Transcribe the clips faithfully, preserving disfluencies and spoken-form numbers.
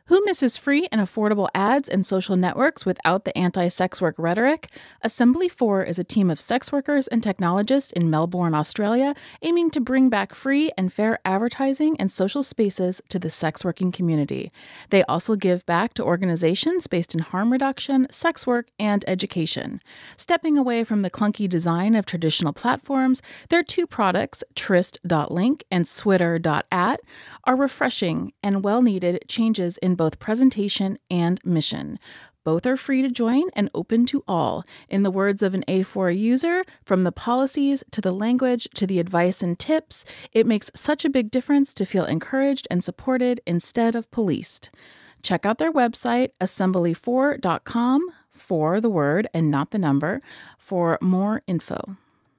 Who misses free and affordable ads and social networks without the anti-sex work rhetoric? Assembly four is a team of sex workers and technologists in Melbourne, Australia, aiming to bring back free and fair advertising and social spaces to the sex working community. They also give back to organizations based in harm reduction, sex work, and education. Stepping away from the clunky design of traditional platforms, their two products, Tryst dot link and Switter dot at, are refreshing and well-needed changes in both presentation and mission. Both are free to join and open to all. In the words of an A four user, from the policies to the language to the advice and tips, it makes such a big difference to feel encouraged and supported instead of policed. Check out their website, assembly four dot com, for the word and not the number, for more info.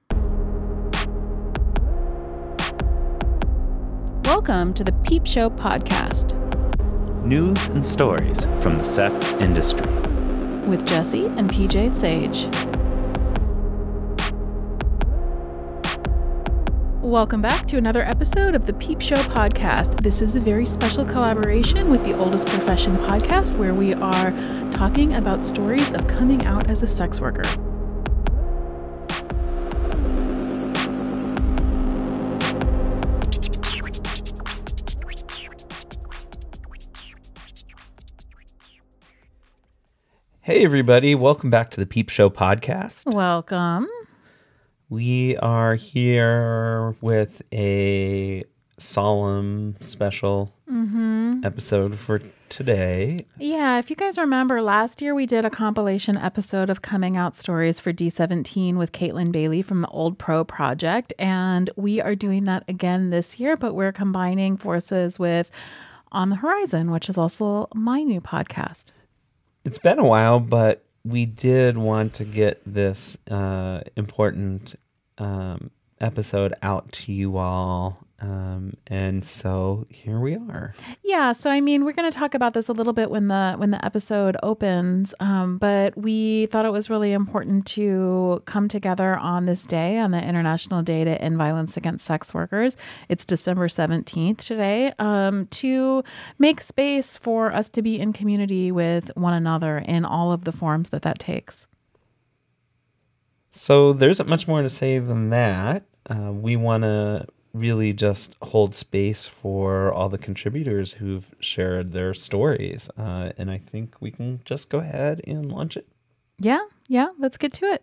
Welcome to the Peep Show podcast. News and stories from the sex industry. With Jesse and P J Sage. Welcome back to another episode of the Peep Show podcast. This is a very special collaboration with the Oldest Profession podcast, where we are talking about stories of coming out as a sex worker. Hey everybody, welcome back to the Peep Show podcast. Welcome. We are here with a solemn special Mm-hmm. episode for today. Yeah, if you guys remember, last year we did a compilation episode of coming out stories for D seventeen with Caitlin Bailey from the Old Pro Project, and we are doing that again this year, but we're combining forces with On the Horizon, which is also my new podcast. It's been a while, but we did want to get this uh, important um, episode out to you all. Um, and so here we are. Yeah, so I mean, we're going to talk about this a little bit when the when the episode opens, um, but we thought it was really important to come together on this day, on the International Day to End Violence Against Sex Workers. It's December seventeenth today, um, to make space for us to be in community with one another in all of the forms that that takes. So there isn't much more to say than that. Uh, we want to really just hold space for all the contributors who've shared their stories. Uh, and I think we can just go ahead and launch it. Yeah, yeah, let's get to it.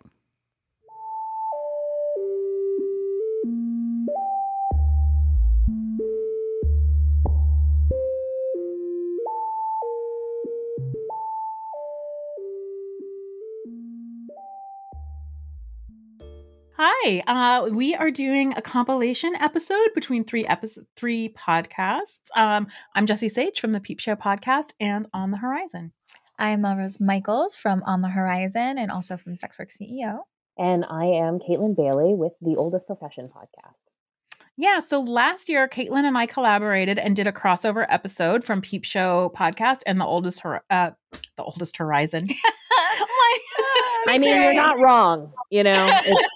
Hi, uh, we are doing a compilation episode between three episodes, three podcasts. Um, I'm Jessie Sage from the Peep Show podcast and On the Horizon. I'm Melrose Michaels from On the Horizon and also from Sex Work C E O. And I am Caitlin Bailey with the Oldest Profession podcast. Yeah, so last year, Caitlin and I collaborated and did a crossover episode from Peep Show podcast and the Oldest Hor- uh, the Oldest Horizon. oh I mean, you're not wrong, you know.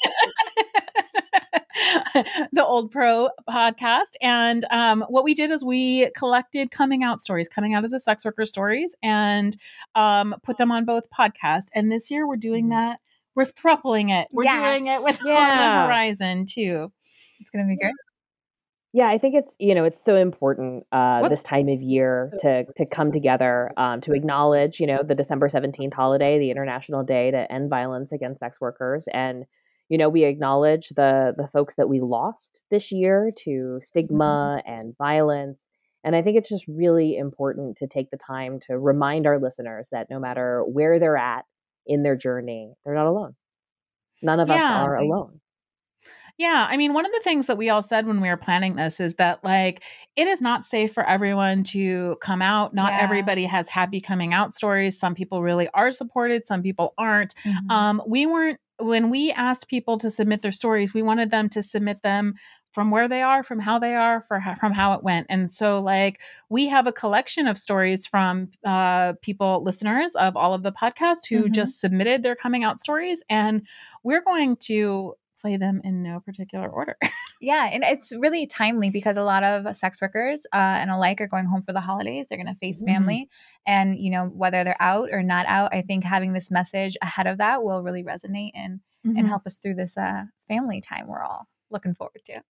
The Old Pro podcast. And um, what we did is we collected coming out stories, coming out as a sex worker stories, and um, put them on both podcasts. And this year we're doing that. We're thrupling it. We're Yes. doing it with Yeah. On the Horizon too. It's going to be great. Yeah, I think it's, you know, it's so important uh, Whoops. this time of year to to come together um, to acknowledge, you know, the December seventeenth holiday, the International Day to End Violence Against Sex Workers. And, you know, we acknowledge the the folks that we lost this year to stigma and violence. And I think it's just really important to take the time to remind our listeners that no matter where they're at in their journey, they're not alone. None of us Yeah. are alone. Yeah, I mean, one of the things that we all said when we were planning this is that, like, it is not safe for everyone to come out. Not Yeah. everybody has happy coming out stories. Some people really are supported. Some people aren't. Mhm. Um, we weren't, when we asked people to submit their stories, we wanted them to submit them from where they are, from how they are, for how, from how it went. And so, like, we have a collection of stories from uh, people, listeners of all of the podcasts who Mhm. just submitted their coming out stories. And we're going to play them in no particular order. Yeah, and it's really timely because a lot of sex workers uh, and alike are going home for the holidays. They're going to face Mhm. family. And, you know, whether they're out or not out, I think having this message ahead of that will really resonate and, and Mhm. help us through this uh, family time we're all looking forward to.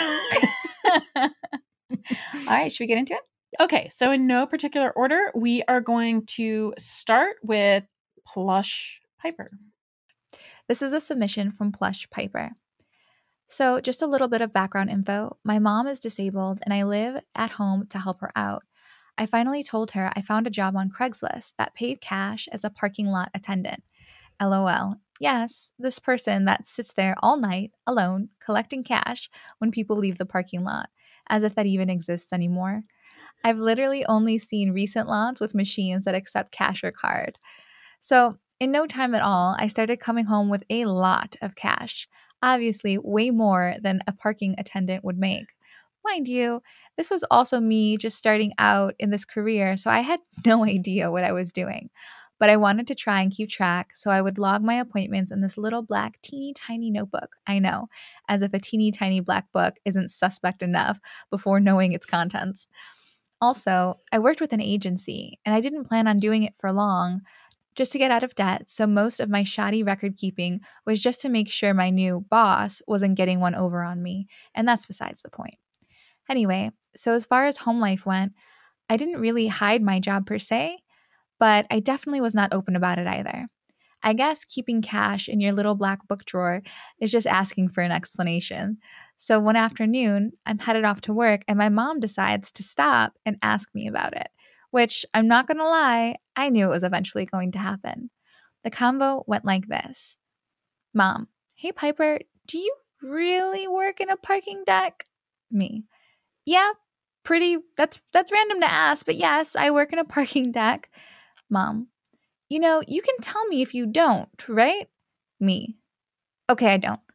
All right, should we get into it? Okay, so in no particular order, we are going to start with Plush Piper. This is a submission from Plush Piper. So, just a little bit of background info. My mom is disabled and I live at home to help her out. I finally told her I found a job on Craigslist that paid cash as a parking lot attendant. LOL. Yes, this person that sits there all night alone collecting cash when people leave the parking lot, as if that even exists anymore. I've literally only seen recent lots with machines that accept cash or card. So, in no time at all, I started coming home with a lot of cash. Obviously, way more than a parking attendant would make. Mind you, this was also me just starting out in this career, so I had no idea what I was doing. But I wanted to try and keep track, so I would log my appointments in this little black teeny tiny notebook. I know, as if a teeny tiny black book isn't suspect enough before knowing its contents. Also, I worked with an agency, and I didn't plan on doing it for long, just to get out of debt, so most of my shoddy record keeping was just to make sure my new boss wasn't getting one over on me, and that's besides the point. Anyway, so as far as home life went, I didn't really hide my job per se, but I definitely was not open about it either. I guess keeping cash in your little black book drawer is just asking for an explanation. So one afternoon, I'm headed off to work and my mom decides to stop and ask me about it, which I'm not going to lie, I knew it was eventually going to happen. The convo went like this. Mom, hey Piper, do you really work in a parking deck? Me. Yeah, pretty, that's that's random to ask, but yes, I work in a parking deck. Mom, you know, you can tell me if you don't, right? Me. Okay, I don't.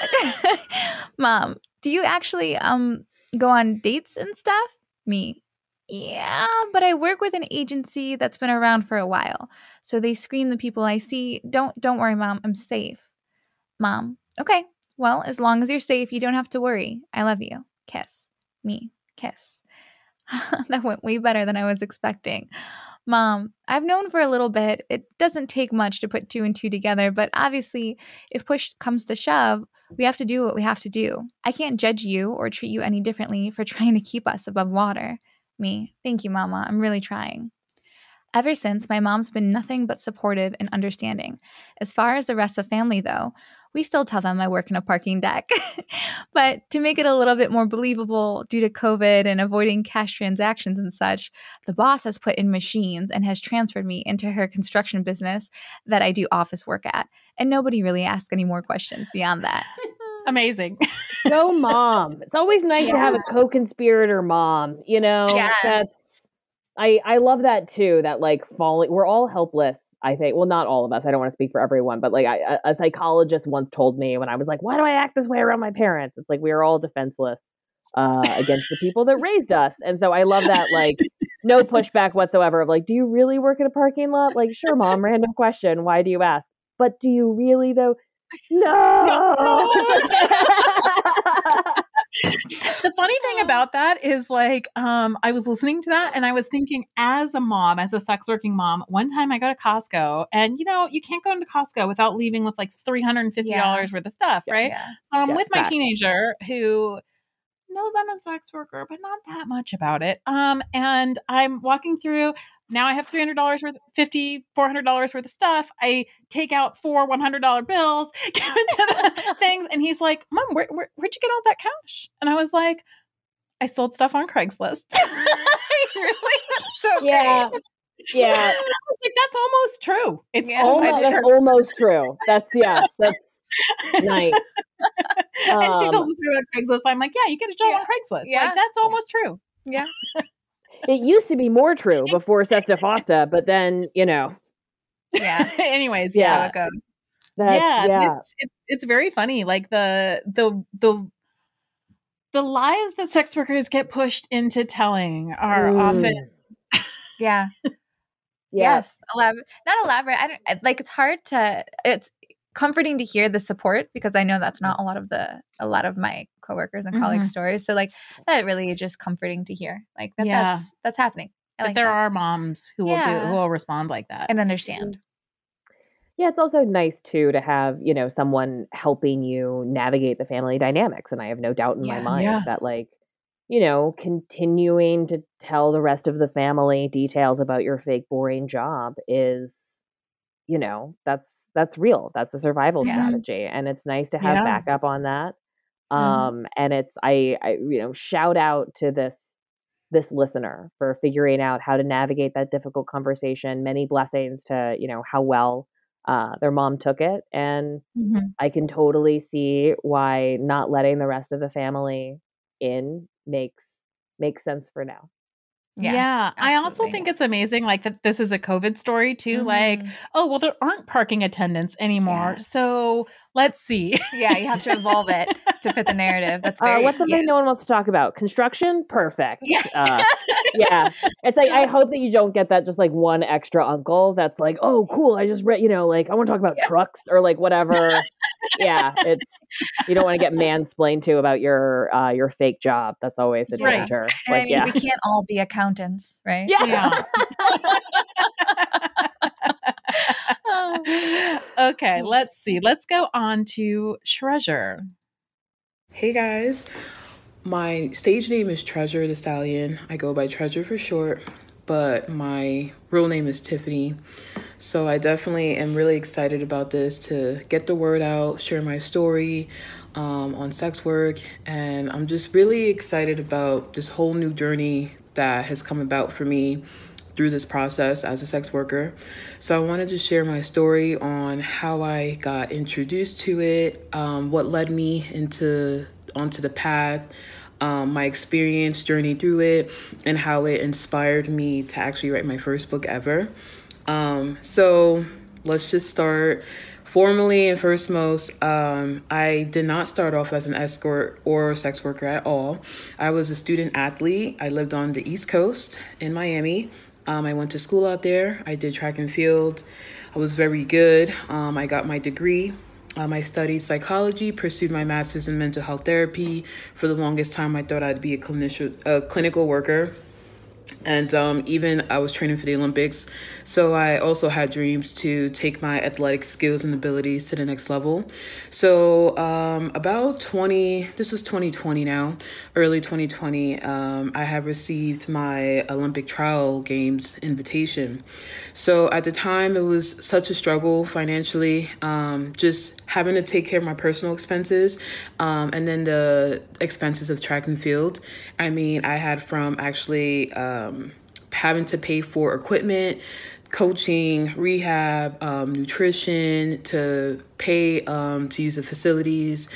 Mom, do you actually um go on dates and stuff? Me. Yeah, but I work with an agency that's been around for a while. So they screen the people I see. Don't don't worry, Mom, I'm safe. Mom. Okay. Well, as long as you're safe, you don't have to worry. I love you. Kiss. Me. Kiss. That went way better than I was expecting. Mom, I've known for a little bit. It doesn't take much to put two and two together, but obviously, if push comes to shove, we have to do what we have to do. I can't judge you or treat you any differently for trying to keep us above water. Me, thank you, Mama. I'm really trying. Ever since, my mom's been nothing but supportive and understanding. As far as the rest of family, though, we still tell them I work in a parking deck. But to make it a little bit more believable due to COVID and avoiding cash transactions and such, the boss has put in machines and has transferred me into her construction business that I do office work at. And nobody really asks any more questions beyond that. Amazing. Go mom. It's always nice to have a co-conspirator mom, you know? Yeah. That's I I love that too, that like falling we're all helpless, I think. Well, not all of us. I don't want to speak for everyone, but like I, a, a psychologist once told me when I was like, "Why do I act this way around my parents?" It's like we are all defenseless uh against the people that raised us. And so I love that like no pushback whatsoever of like, "Do you really work in a parking lot?" Like, "Sure, mom, random question. Why do you ask?" "But do you really though?" No. The funny thing about that is like um I was listening to that and I was thinking as a mom, as a sex working mom, one time I go to Costco and you know, you can't go into Costco without leaving with like three hundred fifty dollars Yeah. worth of stuff, right? Yeah. So I'm Yeah, with my facts. teenager who knows I'm a sex worker, but not that much about it. Um, and I'm walking through. Now I have three hundred dollars worth, fifty, four hundred dollars worth of stuff. I take out four one hundred dollar bills, give it to the things, and he's like, "Mom, where, where, where'd you get all that cash?" And I was like, "I sold stuff on Craigslist." Really? That's so Yeah. great. Yeah. I was like, "That's almost true. It's Yeah, almost Almost, true. that's almost true. That's yeah, that's nice. And she Um, tells us about Craigslist. I'm like, "Yeah, you get a job Yeah. on Craigslist. Yeah. Like that's almost true." Yeah. It used to be more true before Sesta Fosta, but then, you know, Yeah. Anyways, Yeah. So yeah. it goes. that's, yeah, yeah. It's, it's it's very funny. Like the the the the lies that sex workers get pushed into telling are Mm, often Yeah. yeah. Yes. Elaborate. Not elaborate. I don't I- like. It's hard to. It's comforting to hear the support, because I know that's not a lot of the a lot of my coworkers and colleagues' Mhm. stories. So like that really is just comforting to hear, like that Yeah. that's that's happening. I But like there that. are moms who will do Yeah. who will respond like that. And understand. Yeah, it's also nice too to have, you know, someone helping you navigate the family dynamics. And I have no doubt in my Yeah. mind Yes. that, like, you know, continuing to tell the rest of the family details about your fake boring job is, you know, that's that's real. That's a survival Yeah. strategy. And it's nice to have Yeah. backup on that. Mhm. Um, and it's I, I, you know, shout out to this this listener for figuring out how to navigate that difficult conversation. Many blessings to, you know, how well uh, their mom took it. And Mhm. I can totally see why not letting the rest of the family in makes makes sense for now. Yeah. Yeah. I also Absolutely. think it's amazing, like, that this is a COVID story too. Like, Mhm. oh, well, there aren't parking attendants anymore. Yes. So let's see. Yeah, you have to evolve it to fit the narrative. That's Uh, very what's something yeah. no one wants to talk about? Construction? Perfect. Yeah. Uh, yeah. It's like, I hope that you don't get that just like one extra uncle that's like, oh, cool. I just read, you know, like, I want to talk about Yeah. trucks or like whatever. Yeah. It's, you don't want to get mansplained to about your, uh, your fake job. That's always a Yeah. Right. danger. And I Like, mean, yeah. we can't all be accountants, right? Yeah. Yeah. Oh. Okay, let's see. Let's go on to Treasure. Hey guys, my stage name is Treasure the Stallion. I go by Treasure for short, but my real name is Tiffany. So I definitely am really excited about this to get the word out, share my story um, on sex work, and I'm just really excited about this whole new journey that has come about for me through this process as a sex worker. So I wanted to share my story on how I got introduced to it, um, what led me into onto the path, um, my experience, journey through it, and how it inspired me to actually write my first book ever. Um, so let's just start. Formally and first most, um, I did not start off as an escort or sex worker at all. I was a student athlete. I lived on the East Coast in Miami. Um, I went to school out there. I did track and field. I was very good. Um, I got my degree. Um, I studied psychology, pursued my master's in mental health therapy. For the longest time, I thought I'd be a clinician, a clinical worker. And um, even I was training for the Olympics. So I also had dreams to take my athletic skills and abilities to the next level. So um, about twenty, this was twenty twenty now, early twenty twenty, um, I have received my Olympic trial games invitation. So at the time, it was such a struggle financially, um, just having to take care of my personal expenses um, and then the expenses of track and field. I mean, I had from actually um, having to pay for equipment, coaching, rehab, um, nutrition, to pay um, to use the facilities,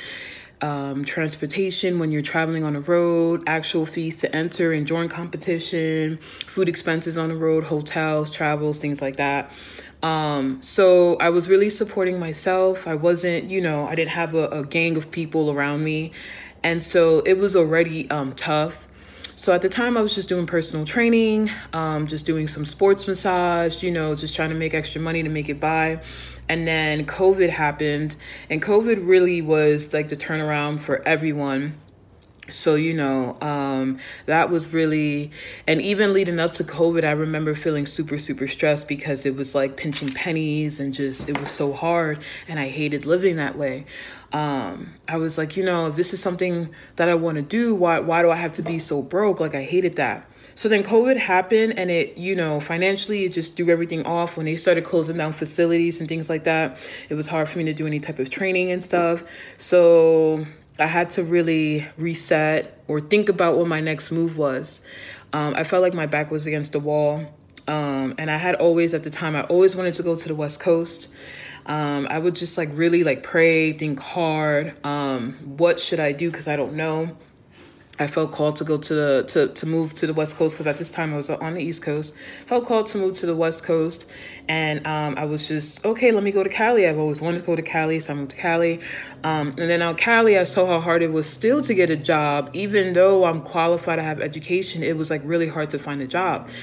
um, transportation when you're traveling on the road, actual fees to enter and join competition, food expenses on the road, hotels, travels, things like that. Um, so I was really supporting myself. I wasn't, you know, I didn't have a, a gang of people around me. And so it was already um, tough. So at the time I was just doing personal training, um, just doing some sports massage, you know, just trying to make extra money to make it by. And then COVID happened, and COVID really was like the turnaround for everyone. So, you know, um, that was really, and even leading up to COVID, I remember feeling super, super stressed because it was like pinching pennies and just, it was so hard. And I hated living that way. Um, I was like, you know, if this is something that I want to do, why, why do I have to be so broke? Like, I hated that. So then COVID happened, and it, you know, financially, it just threw everything off. When they started closing down facilities and things like that, it was hard for me to do any type of training and stuff. So I had to really reset or think about what my next move was. Um, I felt like my back was against the wall. Um, and I had always, at the time, I always wanted to go to the West Coast. Um, I would just like really like pray, think hard. Um, what should I do? Because I don't know. I felt called to go to the to, to move to the West Coast because at this time I was on the East Coast. Felt called to move to the West Coast, and um, I was just okay. Let me go to Cali. I've always wanted to go to Cali, so I moved to Cali. Um, and then out Cali, I saw how hard it was still to get a job, even though I'm qualified to have education. It was like really hard to find a job.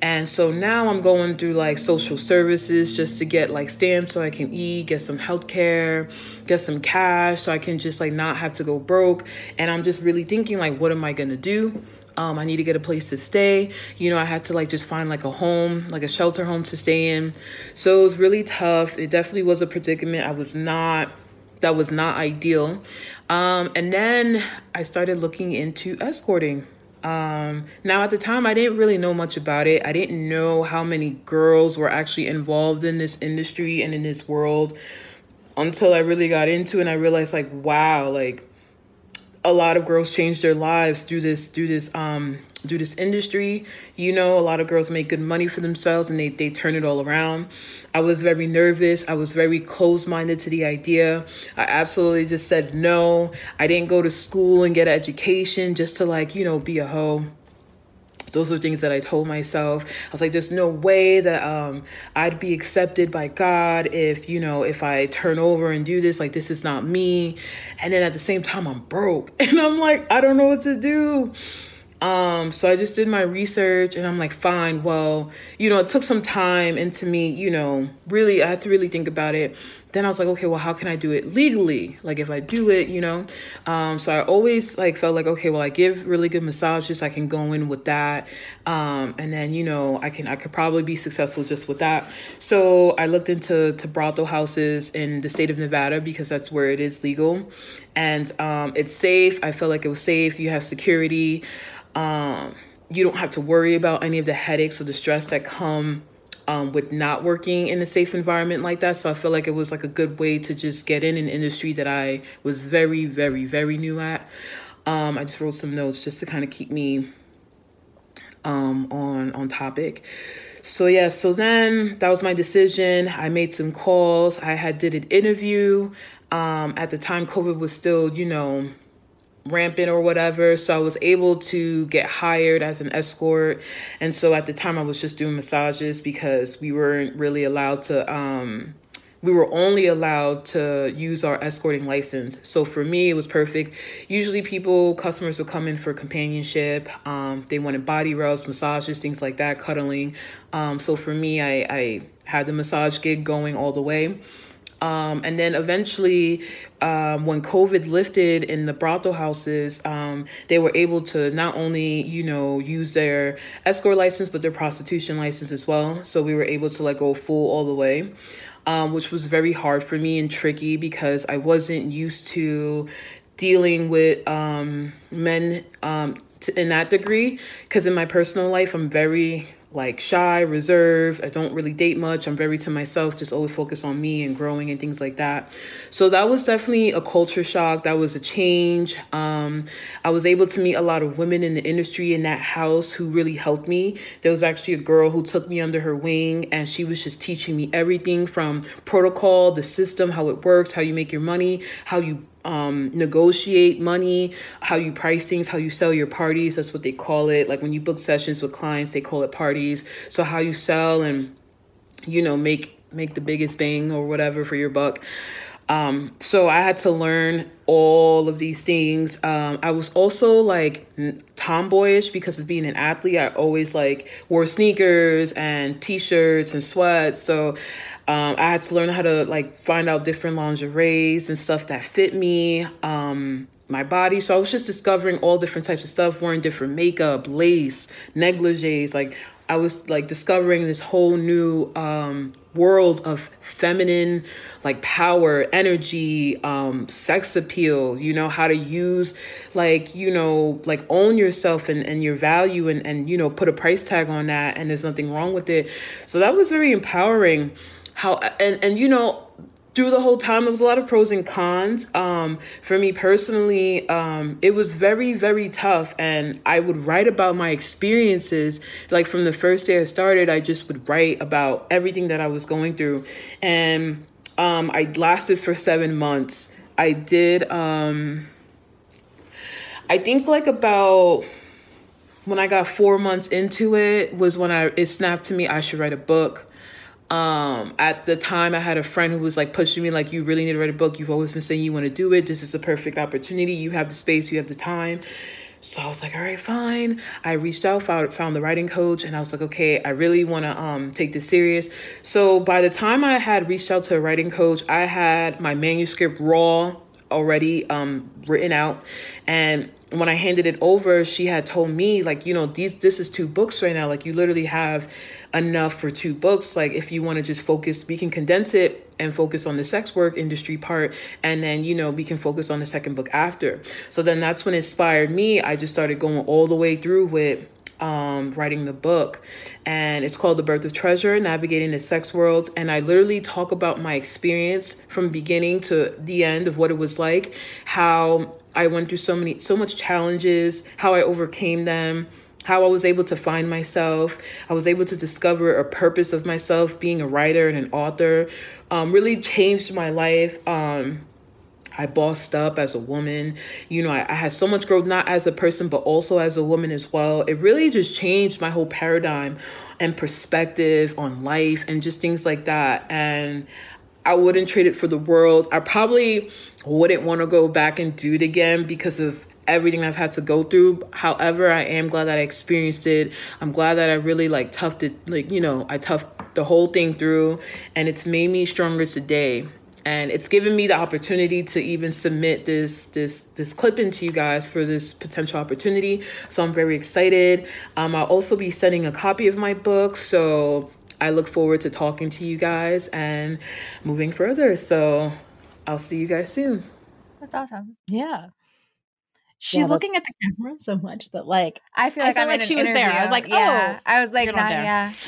And so now I'm going through like social services just to get like stamps so I can eat, get some health care, get some cash so I can just like not have to go broke. And I'm just really thinking like, what am I going to do? Um, I need to get a place to stay. You know, I had to like just find like a home, like a shelter home to stay in. So it was really tough. It definitely was a predicament. I was not, that was not ideal. Um, and then I started looking into escorting. Um, now at the time, I didn't really know much about it. I didn't know how many girls were actually involved in this industry and in this world until I really got into it. And I realized like, wow, like, a lot of girls change their lives through this, through this, um, through this industry. You know, a lot of girls make good money for themselves and they, they turn it all around. I was very nervous. I was very closed-minded to the idea. I absolutely just said no. I didn't go to school and get an education just to like, you know, be a hoe. Those are things that I told myself. I was like, there's no way that um, I'd be accepted by God if, you know, if I turn over and do this, like, this is not me. And then at the same time, I'm broke. And I'm like, I don't know what to do. Um, so I just did my research and I'm like, fine, well, you know, it took some time into me, you know, really, I had to really think about it. Then I was like, okay, well, how can I do it legally? Like if I do it, you know, um, so I always like felt like, okay, well, I give really good massages. I can go in with that. Um, and then, you know, I can, I could probably be successful just with that. So I looked into to brothel houses in the state of Nevada because that's where it is legal and, um, it's safe. I felt like it was safe. You have security. Um, you don't have to worry about any of the headaches or the stress that come um, with not working in a safe environment like that. So I feel like it was like a good way to just get in an industry that I was very, very, very new at. Um, I just wrote some notes just to kind of keep me um, on, on topic. So yeah, so then that was my decision. I made some calls. I had did an interview. Um, at the time, COVID was still, you know, rampant or whatever. So I was able to get hired as an escort. And so at the time I was just doing massages because we weren't really allowed to, um, we were only allowed to use our escorting license. So for me, it was perfect. Usually people, customers would come in for companionship. Um, they wanted body rubs, massages, things like that, cuddling. Um, so for me, I, I had the massage gig going all the way. Um, and then eventually, um, when COVID lifted in the brothel houses, um, they were able to not only, you know, use their escort license, but their prostitution license as well. So we were able to like go full all the way, um, which was very hard for me and tricky because I wasn't used to dealing with um, men um, t- in that degree. Because in my personal life, I'm very like shy, reserved. I don't really date much. I'm very to myself, just always focus on me and growing and things like that. So that was definitely a culture shock. That was a change. Um, I was able to meet a lot of women in the industry in that house who really helped me. There was actually a girl who took me under her wing and she was just teaching me everything from protocol, the system, how it works, how you make your money, how you Um, negotiate money, how you price things, how you sell your parties. That's what they call it. Like when you book sessions with clients, they call it parties. So how you sell and, you know, make, make the biggest bang or whatever for your buck. Um, so I had to learn all of these things. Um, I was also like tomboyish because of being an athlete. I always like wore sneakers and t-shirts and sweats. So Um, I had to learn how to like find out different lingeries and stuff that fit me, um, my body. So I was just discovering all different types of stuff, wearing different makeup, lace, negligees. Like I was like discovering this whole new um, world of feminine, like power, energy, um, sex appeal, you know, how to use like, you know, like own yourself and, and your value and, and, you know, put a price tag on that. And there's nothing wrong with it. So that was very empowering. How and, and you know, through the whole time, there was a lot of pros and cons. Um, for me personally, um, it was very, very tough. And I would write about my experiences. Like from the first day I started, I just would write about everything that I was going through. And um, I lasted for seven months. I did, um, I think like about when I got four months into it was when I it snapped to me, I should write a book. Um, at the time I had a friend who was like pushing me, like, you really need to write a book. You've always been saying you want to do it. This is the perfect opportunity. You have the space, you have the time. So I was like, all right, fine. I reached out, found, found the writing coach, and I was like, okay, I really want to um, take this serious. So by the time I had reached out to a writing coach, I had my manuscript raw already um, written out. And when I handed it over, she had told me, like, you know, these this is two books right now. Like, you literally have enough for two books. Like, if you want to just focus, we can condense it and focus on the sex work industry part. And then, you know, we can focus on the second book after. So then that's when it inspired me. I just started going all the way through with um, writing the book. And it's called The Birth of Treasure, Navigating the Sex World. And I literally talk about my experience from beginning to the end of what it was like, how I went through so many, so much challenges, how I overcame them, how I was able to find myself. I was able to discover a purpose of myself, being a writer and an author, um, really changed my life. Um, I bossed up as a woman. You know, I, I had so much growth, not as a person, but also as a woman as well. It really just changed my whole paradigm and perspective on life and just things like that. And I wouldn't trade it for the world. I probably wouldn't want to go back and do it again because of everything I've had to go through. However, I am glad that I experienced it. I'm glad that I really like toughed it, like, you know, I toughed the whole thing through, and it's made me stronger today. And it's given me the opportunity to even submit this this this clip into you guys for this potential opportunity. So I'm very excited. Um, I'll also be sending a copy of my book. So I look forward to talking to you guys and moving further. So I'll see you guys soon. That's awesome. Yeah. She's Yeah, looking at the camera so much that, like, I feel I like feel I'm like in an she was there. I was like, yeah. oh, I was like, you're not not, there.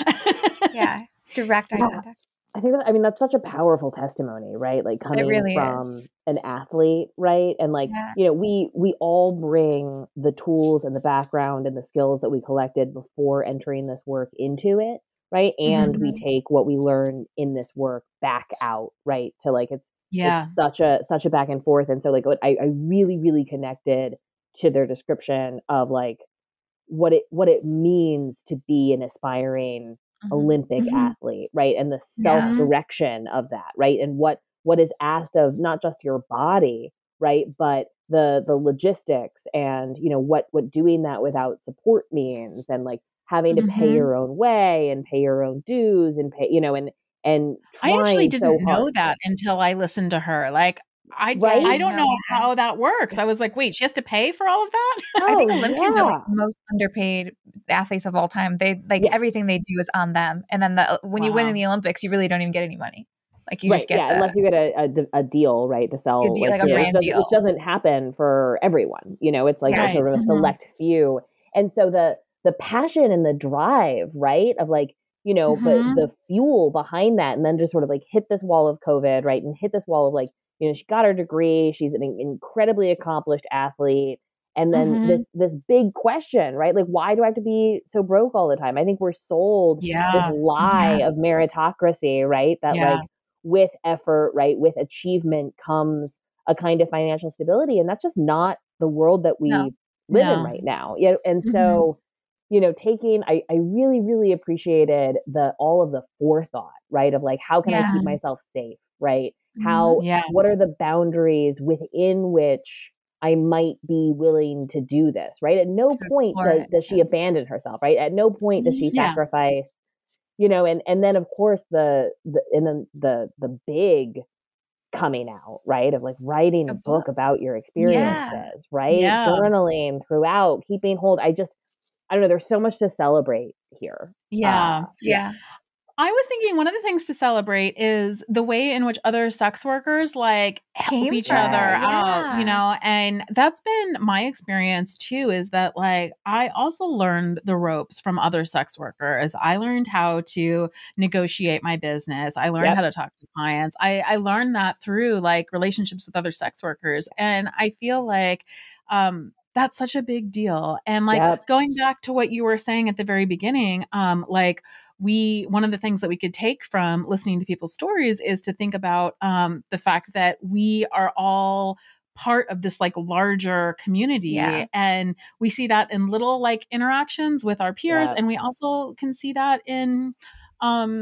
yeah, yeah, direct eye Yeah. contact. I think that, I mean, that's such a powerful testimony, right? Like coming really from is. an athlete, right? And like, Yeah. you know, we we all bring the tools and the background and the skills that we collected before entering this work into it, right? And we Mhm. take what we learn in this work back out, right? To like it's Yeah. it's such a such a back and forth. And so like what I, I really, really connected to their description of like what it what it means to be an aspiring Mhm. Olympic Mhm. athlete, right? And the Yeah. self-direction of that, right? And what what is asked of not just your body, right, but the the logistics and, you know, what what doing that without support means, and like having to pay Mhm. your own way and pay your own dues and pay, you know, and and I actually trying so didn't know hard, that until I listened to her. Like, I Yeah, I right? I didn't don't know know either. how that works. I was like, wait, she has to pay for all of that? I think Oh Olympians are like yeah. the most underpaid athletes of all time. They like Yes. everything they do is on them, and then the when you win in Wow. the Olympics, you really don't even get any money. Like you Right, just get yeah, the unless you get a, a d- a deal, right, to a sell, deal, like, like a you know, which brand doesn't, which deal. doesn't happen for everyone. You know, it's like a Right. sort of a Mhm. select few. And so the the passion and the drive, right, of like, you know, but Mhm. the fuel behind that, and then just sort of like hit this wall of COVID, right, and hit this wall of like, you know, she got her degree, she's an in- incredibly accomplished athlete, and then this Mhm. this big question, right, like, why do I have to be so broke all the time? I think we're sold this Yeah. lie Mhm. of meritocracy, right, that Yeah. like with effort, right, with achievement comes a kind of financial stability. And that's just not the world that No. we live in No. right now. Yeah. And Mhm. so, you know, taking, I, I really, really appreciated the, all of the forethought, right? Of like, how can I Yeah. keep myself safe, right? Mhm. How, Yeah. what are the boundaries within which I might be willing to do this, right? At no To point explore does, it. does she abandon herself, right? At no point does she Yeah. sacrifice, you know, and, and then of course the, the, and then the, the big coming out, right? Of like writing A a book. book about your Yeah. experiences, right? Yeah. Journaling throughout, keeping hold. I just, I don't know, there's so much to celebrate here. Yeah. Uh, yeah. Yeah. I was thinking one of the things to celebrate is the way in which other sex workers like help Came each for other her. out, you Yeah. know, and that's been my experience too, is that like I also learned the ropes from other sex workers. I learned how to negotiate my business. I learned Yep. how to talk to clients. I, I learned that through like relationships with other sex workers. And I feel like um that's such a big deal. And like Yep. going back to what you were saying at the very beginning, um, like we one of the things that we could take from listening to people's stories is to think about um, the fact that we are all part of this like larger community, Yeah. and we see that in little like interactions with our peers, Yep. and we also can see that in um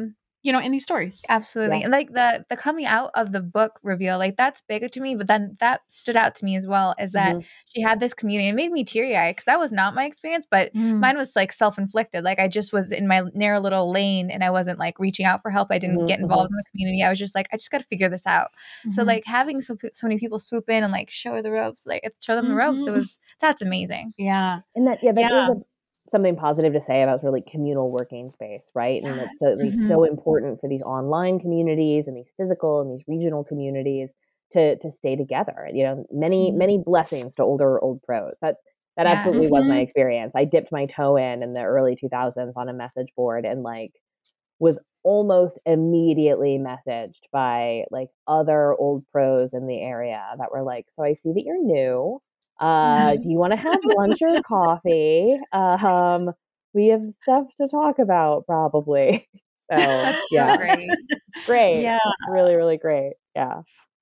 you know, in these stories. Absolutely. Yeah. And like the the coming out of the book reveal, like that's big to me. But then that stood out to me as well, is that Mhm. she had this community. It made me teary eyed because that was not my experience, but Mm. mine was like self inflicted. Like I just was in my narrow little lane and I wasn't like reaching out for help. I didn't Mhm, get involved in the community. I was just like, I just got to figure this out. So Mhm. like having so so many people swoop in and like show her the ropes, like show them the ropes. It Mhm. was that's amazing. Yeah. And that, yeah, that Yeah. is a, something positive to say about sort of like communal working space, right? And it's Yes. certainly Mhm. so important for these online communities and these physical and these regional communities to to stay together. You know, many Mhm. many blessings to older old pros. That that Yes. absolutely was my Mhm. experience. I dipped my toe in in the early two thousands on a message board and like was almost immediately messaged by like other old pros in the area that were like, so I see that you're new. Uh, do you want to have lunch or coffee? Um, we have stuff to talk about probably. So That's so yeah, great. great. Yeah. Really, really great. Yeah.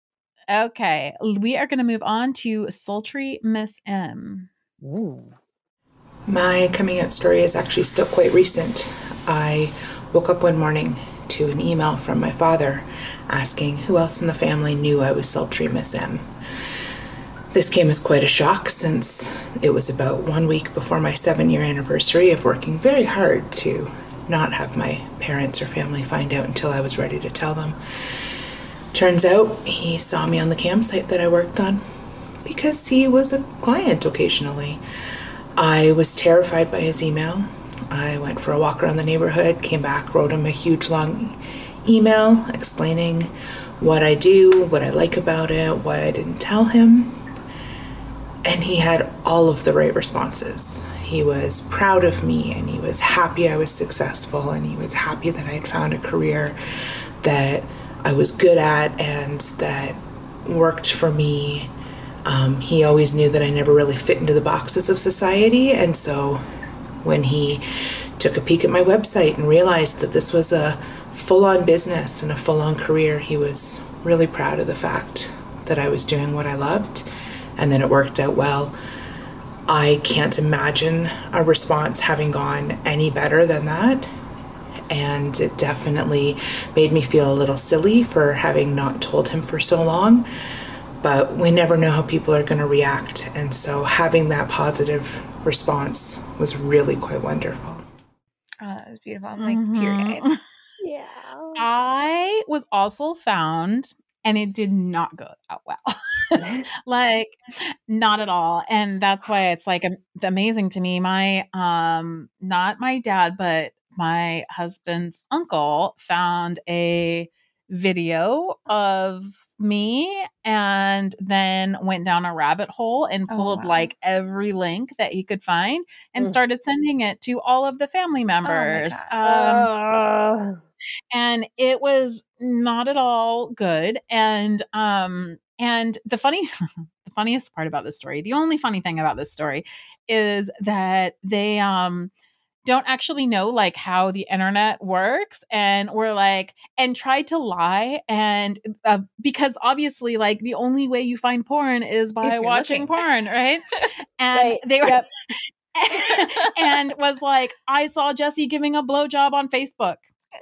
Okay. We are going to move on to Sultry Miss M. Ooh. My coming out story is actually still quite recent. I woke up one morning to an email from my father asking who else in the family knew I was Sultry Miss M. This came as quite a shock since it was about one week before my seven-year anniversary of working very hard to not have my parents or family find out until I was ready to tell them. Turns out he saw me on the campsite that I worked on because he was a client occasionally. I was terrified by his email. I went for a walk around the neighborhood, came back, wrote him a huge long email explaining what I do, what I like about it, why I didn't tell him. And he had all of the right responses. He was proud of me and he was happy I was successful and he was happy that I had found a career that I was good at and that worked for me. Um, he always knew that I never really fit into the boxes of society, and so when he took a peek at my website and realized that this was a full-on business and a full-on career, he was really proud of the fact that I was doing what I loved and that it worked out well. I can't imagine a response having gone any better than that. And it definitely made me feel a little silly for having not told him for so long. But we never know how people are going to react. And so having that positive response was really quite wonderful. Oh, that was beautiful. I'm like teary-eyed. Mhm. Yeah. I was also found, and it did not go out well. Like, not at all. And that's why it's like am- amazing to me. My, um, not my dad, but my husband's uncle found a video of me and then went down a rabbit hole and Oh, pulled wow. like every link that he could find and Mm. started sending it to all of the family members. God. Um, Uh, and it was not at all good. And um and the funny the funniest part about this story, the only funny thing about this story is that they um don't actually know like how the internet works, and we're like and tried to lie, and uh, because obviously like the only way you find porn is by If you're watching looking. porn, right? And right. they were Yep. and was like, I saw Jesse giving a blowjob on Facebook.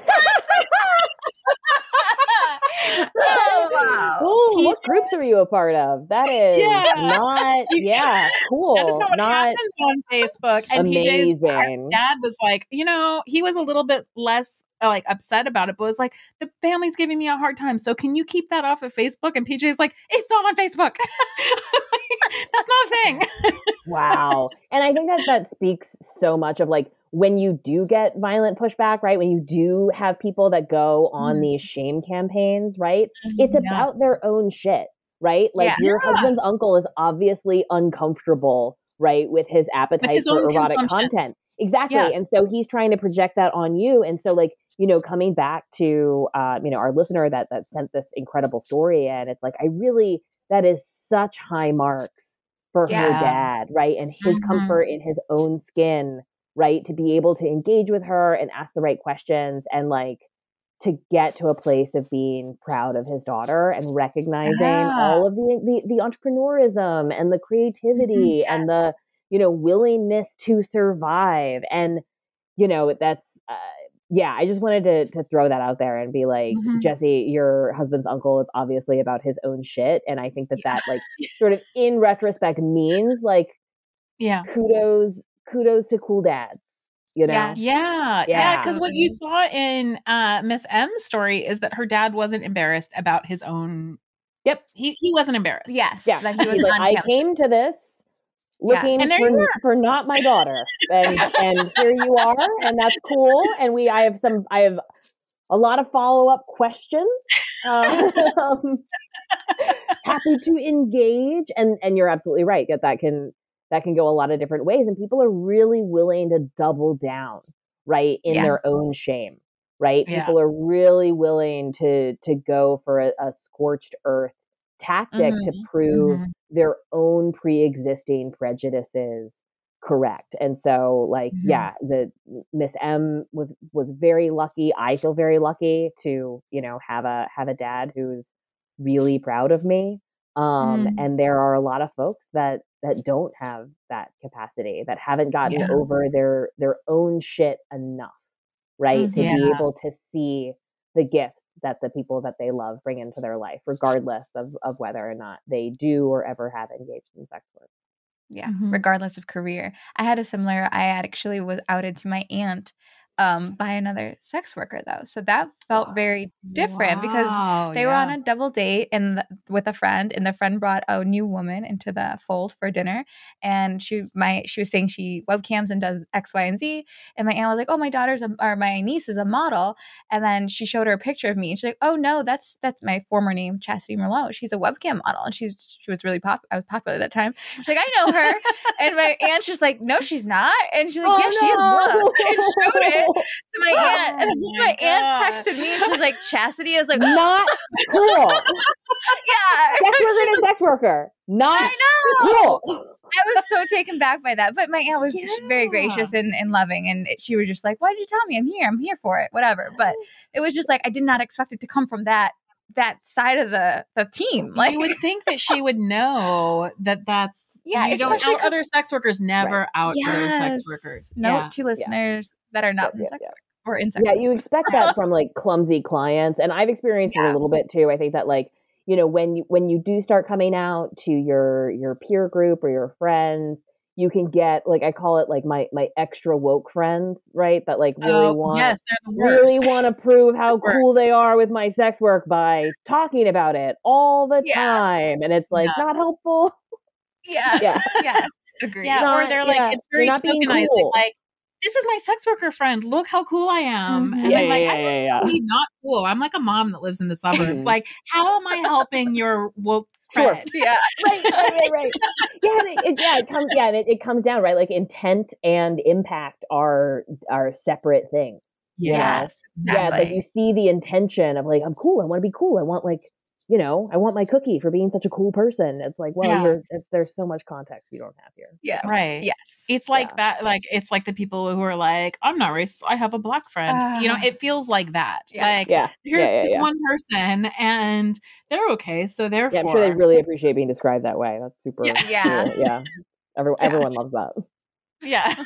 Oh, wow. Oh, He what groups are you a part of? That is Yeah. not, yeah, That is cool. not what Not happens on Facebook. And P J's our amazing. dad was like, you know, he was a little bit less uh, like upset about it, but was like, the family's giving me a hard time. So can you keep that off of Facebook? And P J's like, it's not on Facebook. That's not a thing. Wow. And I think that that speaks so much of like when you do get violent pushback, right? When you do have people that go on Mhm. these shame campaigns, right? It's Yeah. about their own shit, right? Like Yeah. your husband's uncle is obviously uncomfortable, right, with his With appetite his for own erotic consumption. content. Exactly. Yeah. And so he's trying to project that on you. And so like, you know, coming back to uh, you know, our listener that that sent this incredible story in, it's like I really that is such high marks for her Yes. dad, right? And his Mhm. comfort in his own skin, right? To be able to engage with her and ask the right questions and like to get to a place of being proud of his daughter and recognizing Yeah. all of the the, the entrepreneurism and the Mhm. creativity and Yes. the, you know, willingness to survive. And, you know, that's uh, yeah, I just wanted to to throw that out there and be like, Mhm. Jesse, your husband's uncle is obviously about his own shit, and I think that Yeah. that like sort of in retrospect means like Yeah. kudos kudos to cool dads, you know? Yes. Yeah. Yeah. Yeah. Because what you saw in uh, Miss M's story is that her dad wasn't embarrassed about his own. Yep. He he wasn't embarrassed. Yes. Yeah. That he was He's like, on I camera. came to this looking And there for, you are. for not my daughter, and and here you are, and that's cool. And we, I have some, I have a lot of follow up questions. Um, happy to engage, and and you're absolutely right that that can that can go a lot of different ways, and people are really willing to double down, right, in Yeah. their own shame, right? Yeah. People are really willing to to go for a, a scorched earth tactic to Mhm. prove Mhm. their own pre-existing prejudices correct. And so like Mhm. yeah, the Miss M was was very lucky. I feel very lucky to, you know, have a have a dad who's really proud of me. Um Mm. and there are a lot of folks that that don't have that capacity, that haven't gotten Yeah. over their their own shit enough, right? To Yeah. be able to see the gifts that the people that they love bring into their life, regardless of, of whether or not they do or ever have engaged in sex work. Yeah, Mhm. regardless of career. I had a similar, I actually was outed to my aunt um, by another sex worker, though. So that felt very different because Wow, they were on yeah. a double date and th- with a friend, and the friend brought a new woman into the fold for dinner. And she my she was saying she webcams and does X, Y, and Z. And my aunt was like, oh, my daughter's a, or my niece is a model. And then she showed her a picture of me. And she's like, oh, no, that's that's my former name, Chastity Merlot. She's a webcam model. And she's she was really pop. I was popular at that time. She's like, I know her. And my aunt's just like, no, she's not. And she's like, Oh, yeah, she is. no. Look. And showed it to my aunt. And then Oh my, my aunt gosh. texted me and she's like, Chastity is like, Not cool. yeah. Sex worker She's to like, sex worker. Not I know. cool. I was so taken back by that. But my aunt was very gracious and, and loving. And it, she was just like, why did you tell me? I'm here. I'm here for it. Whatever. But it was just like, I did not expect it to come from that that side of the, the team. Like, you would think that she would know that that's Yeah, you don't especially out other 'cause- sex workers never Right. out other sex Yes. workers. Note Yeah. to listeners that are not Yep, in yep, sex yep. work or in sex Yeah, work. you expect that from like clumsy clients, and I've experienced it a Yeah. little bit too. I think that like, you know, when you when you do start coming out to your your peer group or your friends, you can get like, I call it like my my extra woke friends, right? That like really Oh, want yes, they're the worst. really want to prove how worst. cool they are with my sex work by talking about it all the Yeah. time, and it's like Yeah. not helpful. Yeah. Yeah. Yes. Agreed. Yeah, or Not- they're yeah, like, it's you're very not being tokenizing. cool. Like, this is my sex worker friend. Look how cool I am. Mhm. And Yeah, I'm yeah, like, yeah, I'm yeah, yeah. actually not cool. I'm like a mom that lives in the suburbs. Mhm. Like, how am I helping your woke Sure. friend? Yeah. right, right, right, right. Yeah, and it, it, yeah, it comes. Yeah, and it, it comes down right. Like intent and impact are are separate things. You know? Yes. Yeah, it's like Exactly. you see the intention of like, I'm cool. I want to be cool. I want like, you know, I want my cookie for being such a cool person. It's like, well, Yeah. you're it's, there's so much context you don't have here. Yeah. Right. Yes. It's like Yeah. that. Like, it's like the people who are like, I'm not racist. I have a black friend. you know, Ah. it feels like that. Yeah. Like, Yeah, here's yeah, yeah, this yeah. one person and they're okay. So therefore, Yeah, I'm sure they really appreciate being described that way. That's super. Yeah. Yeah. cool. Yeah. Everyone, Yeah. everyone loves that. Yeah.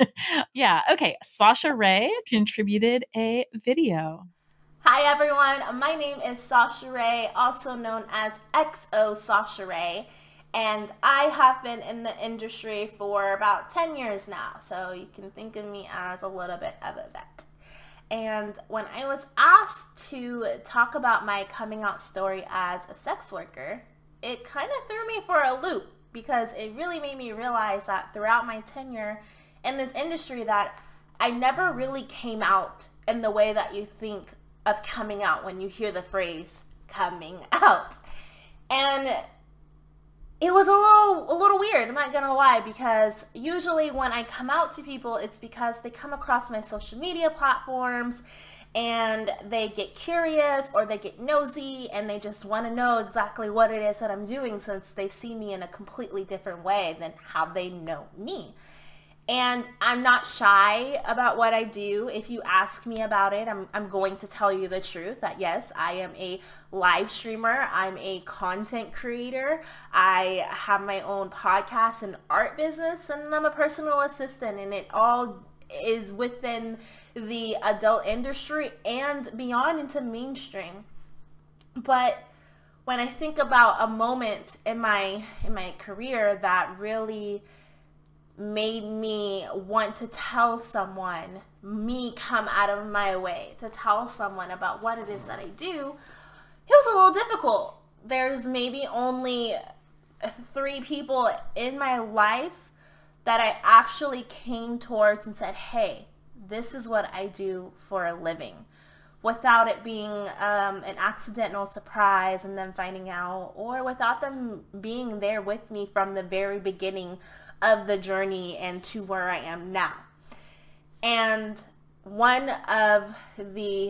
yeah. Okay. Sasha Ray contributed a video. Hi everyone, my name is Sasha Ray, also known as X O Sasha Ray, and I have been in the industry for about ten years now, so you can think of me as a little bit of a vet. And when I was asked to talk about my coming out story as a sex worker, it kind of threw me for a loop because it really made me realize that throughout my tenure in this industry that I never really came out in the way that you think of coming out when you hear the phrase coming out. And it was a little a little weird, I'm not gonna lie, because usually when I come out to people, it's because they come across my social media platforms and they get curious or they get nosy and they just want to know exactly what it is that I'm doing, since they see me in a completely different way than how they know me. And I'm not shy about what I do. If you ask me about it, I'm, I'm going to tell you the truth that yes, I am a live streamer. I'm a content creator. I have my own podcast and art business, and I'm a personal assistant, and it all is within the adult industry and beyond into mainstream. But when I think about a moment in my in my career that really made me want to tell someone, me come out of my way to tell someone about what it is that I do, it was a little difficult. There's maybe only three people in my life that I actually came towards and said, hey, this is what I do for a living, without it being um, an accidental surprise and then finding out, or without them being there with me from the very beginning of the journey and to where I am now. And one of the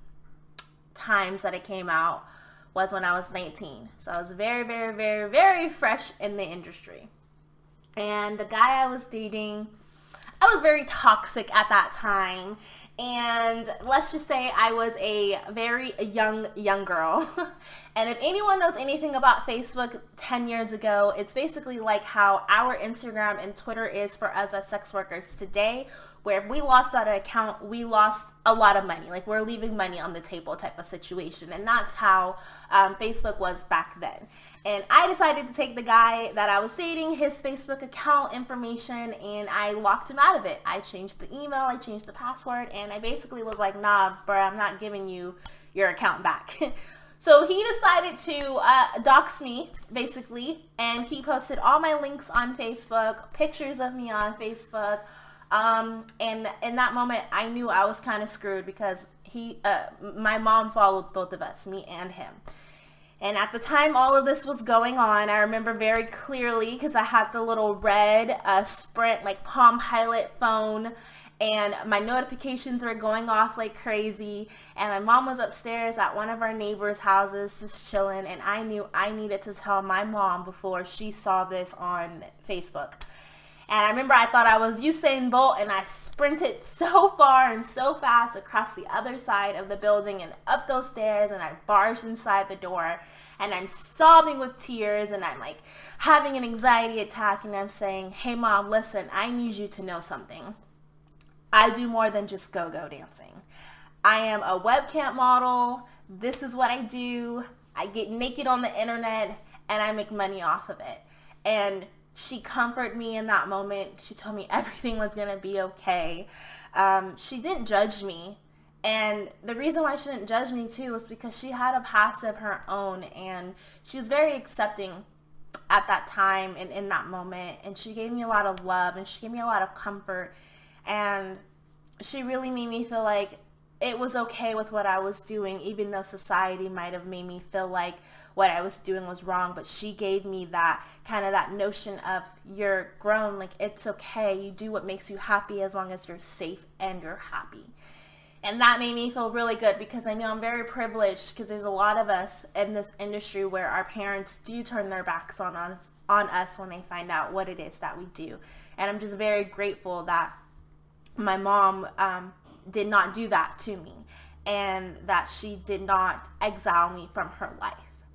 times that it came out was when I was nineteen. So I was very, very, very, very fresh in the industry. And the guy I was dating, I was very toxic at that time. And let's just say I was a very young, young girl. And if anyone knows anything about Facebook ten years ago, it's basically like how our Instagram and Twitter is for us as sex workers today, where if we lost that account, we lost a lot of money. Like, we're leaving money on the table type of situation. And that's how um, Facebook was back then. And I decided to take the guy that I was dating, his Facebook account information, and I locked him out of it. I changed the email, I changed the password, and I basically was like, nah, bro, I'm not giving you your account back. So he decided to uh, dox me, basically, and he posted all my links on Facebook, pictures of me on Facebook, um, and in that moment, I knew I was kind of screwed because he, uh, my mom followed both of us, me and him. And at the time all of this was going on, I remember very clearly because I had the little red uh, Sprint, like Palm Pilot phone, and my notifications were going off like crazy. And my mom was upstairs at one of our neighbors' houses just chilling, and I knew I needed to tell my mom before she saw this on Facebook. And I remember I thought I was Usain Bolt, and I sprinted so far and so fast across the other side of the building and up those stairs, and I barged inside the door, and I'm sobbing with tears, and I'm like having an anxiety attack, and I'm saying, hey mom, listen, I need you to know something. I do more than just go-go dancing. I am a webcam model. This is what I do. I get naked on the internet, and I make money off of it. And she comforted me in that moment. She told me everything was going to be okay. Um, she didn't judge me. And the reason why she didn't judge me too was because she had a past of her own, and she was very accepting at that time and in that moment. And she gave me a lot of love, and she gave me a lot of comfort. And she really made me feel like it was okay with what I was doing, even though society might have made me feel like what I was doing was wrong. But she gave me that kind of that notion of, you're grown, like it's okay, you do what makes you happy as long as you're safe and you're happy. And that made me feel really good, because I know I'm very privileged, because there's a lot of us in this industry where our parents do turn their backs on us, on us when they find out what it is that we do. And I'm just very grateful that my mom um, did not do that to me, and that she did not exile me from her life.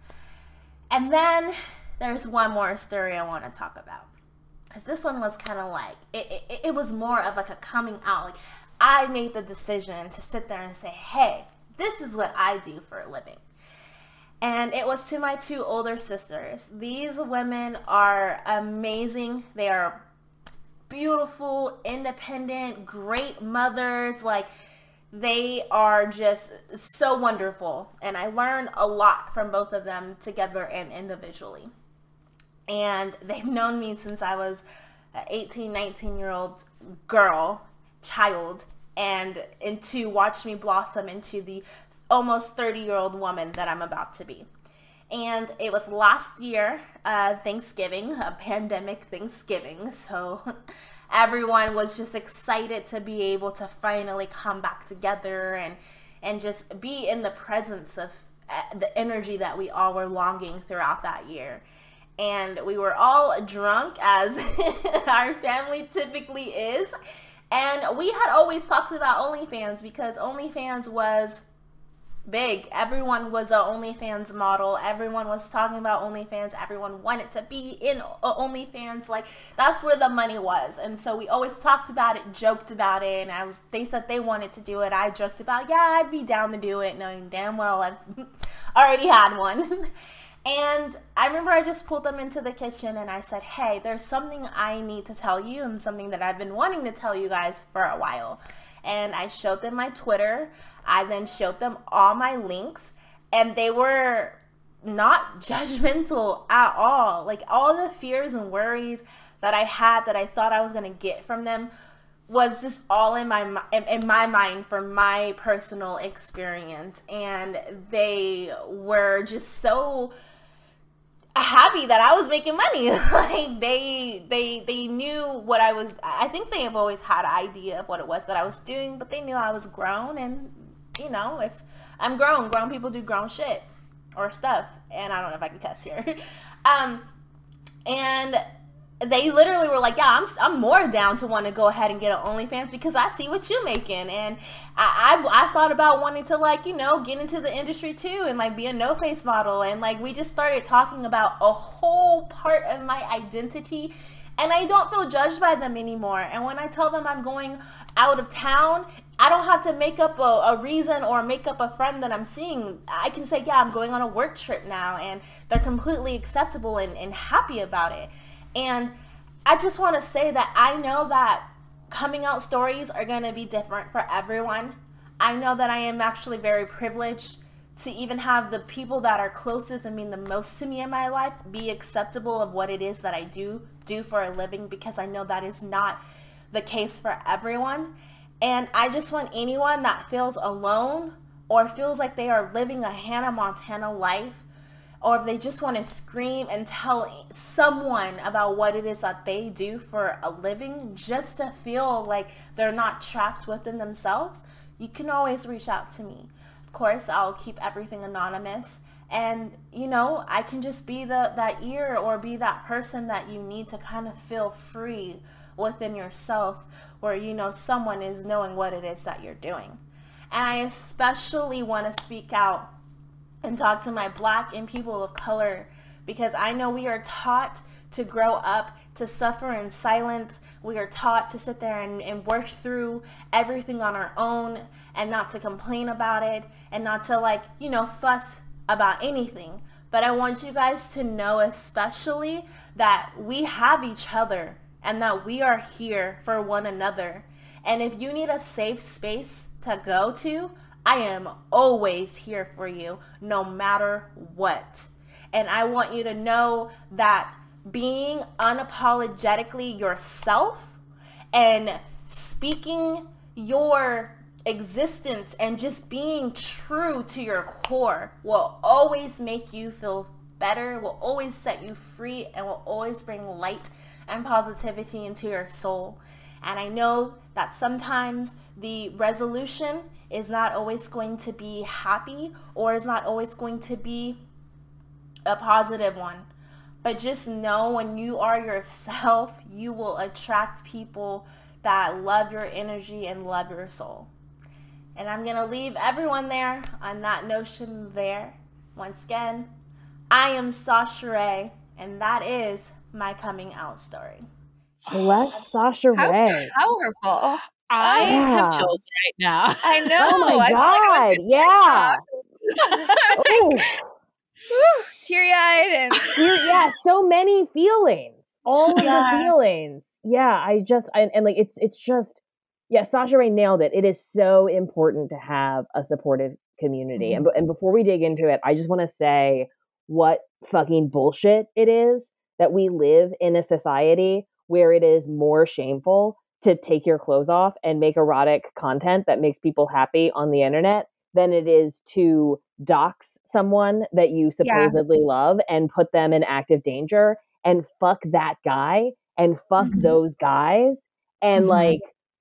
And then there's one more story I want to talk about, because this one was kind of like, it, it, it was more of like a coming out. Like, I made the decision to sit there and say, hey, this is what I do for a living. And it was to my two older sisters. These women are amazing. They are beautiful, independent, great mothers. Like, they are just so wonderful. And I learned a lot from both of them together and individually. And they've known me since I was an eighteen, nineteen year old girl, child, and into watch me blossom into the almost thirty year old woman that I'm about to be. And it was last year, uh, Thanksgiving, a pandemic Thanksgiving. So everyone was just excited to be able to finally come back together and, and just be in the presence of the energy that we all were longing throughout that year. And we were all drunk, as our family typically is. And we had always talked about OnlyFans, because OnlyFans was big. Everyone was a OnlyFans model. Everyone was talking about OnlyFans. Everyone wanted to be in OnlyFans. Like, that's where the money was. And so we always talked about it, joked about it. And I was, they said they wanted to do it. I joked about, yeah, I'd be down to do it, knowing damn well I've already had one. And I remember I just pulled them into the kitchen and I said, hey, there's something I need to tell you and something that I've been wanting to tell you guys for a while. And I showed them my Twitter. I then showed them all my links, and they were not judgmental at all. Like, all the fears and worries that I had that I thought I was going to get from them was just all in my in, in my mind from my personal experience. And they were just so happy that I was making money. Like, they they they knew what I was. I think they have always had an idea of what it was that I was doing, but they knew I was grown. And you know, if I'm grown, grown people do grown shit or stuff. And I don't know if I can cuss here. um and they literally were like, yeah, I'm I'm more down to want to go ahead and get an OnlyFans because I see what you're making. And I, I I thought about wanting to, like, you know, get into the industry too and like be a no face model. And like, we just started talking about a whole part of my identity, and I don't feel judged by them anymore. And when I tell them I'm going out of town, I don't have to make up a, a reason or make up a friend that I'm seeing. I can say, yeah, I'm going on a work trip now, and they're completely acceptable and, and happy about it. And I just want to say that I know that coming out stories are going to be different for everyone. I know that I am actually very privileged to even have the people that are closest and mean the most to me in my life be acceptable of what it is that I do do for a living, because I know that is not the case for everyone. And I just want anyone that feels alone or feels like they are living a Hannah Montana life, or if they just want to scream and tell someone about what it is that they do for a living just to feel like they're not trapped within themselves, you can always reach out to me. Of course, I'll keep everything anonymous. And, you know, I can just be the that ear or be that person that you need to kind of feel free within yourself, where, you know, someone is knowing what it is that you're doing. And I especially want to speak out and talk to my Black and people of color, because I know we are taught to grow up to suffer in silence. We are taught to sit there and, and work through everything on our own and not to complain about it and not to, like, you know, fuss about anything. But I want you guys to know especially that we have each other and that we are here for one another. And if you need a safe space to go to, I am always here for you, no matter what. And I want you to know that being unapologetically yourself and speaking your existence and just being true to your core will always make you feel better, will always set you free, and will always bring light and positivity into your soul. And I know that sometimes the resolution is not always going to be happy or is not always going to be a positive one. But just know when you are yourself, you will attract people that love your energy and love your soul. And I'm going to leave everyone there on that notion there. Once again, I am Sasha Ray, and that is my coming out story. Bless Sasha How Ray. powerful. I Yeah. have chills right now. I know. Oh my I feel like I went God. to Yeah. Ooh. Woo, teary-eyed and You're- yeah, so many feelings. All of Yeah. the feelings. Yeah, I just I, and like it's it's just yeah, Sasha Ray nailed it. It is so important to have a supportive community. Mhm. And and before we dig into it, I just want to say what fucking bullshit it is that we live in a society where it is more shameful to take your clothes off and make erotic content that makes people happy on the internet than it is to dox someone that you Yeah. supposedly love and put them in active danger and fuck that guy and fuck Mhm. those guys. And Mhm. like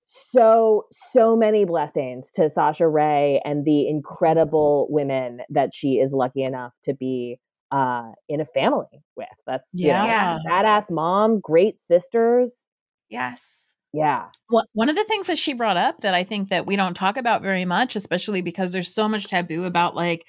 so, so many blessings to Sasha Ray and the incredible women that she is lucky enough to be uh, in a family with. That's, you know, Yeah. badass mom, great sisters. Yes. Yeah. Well, one of the things that she brought up that I think that we don't talk about very much, especially because there's so much taboo about like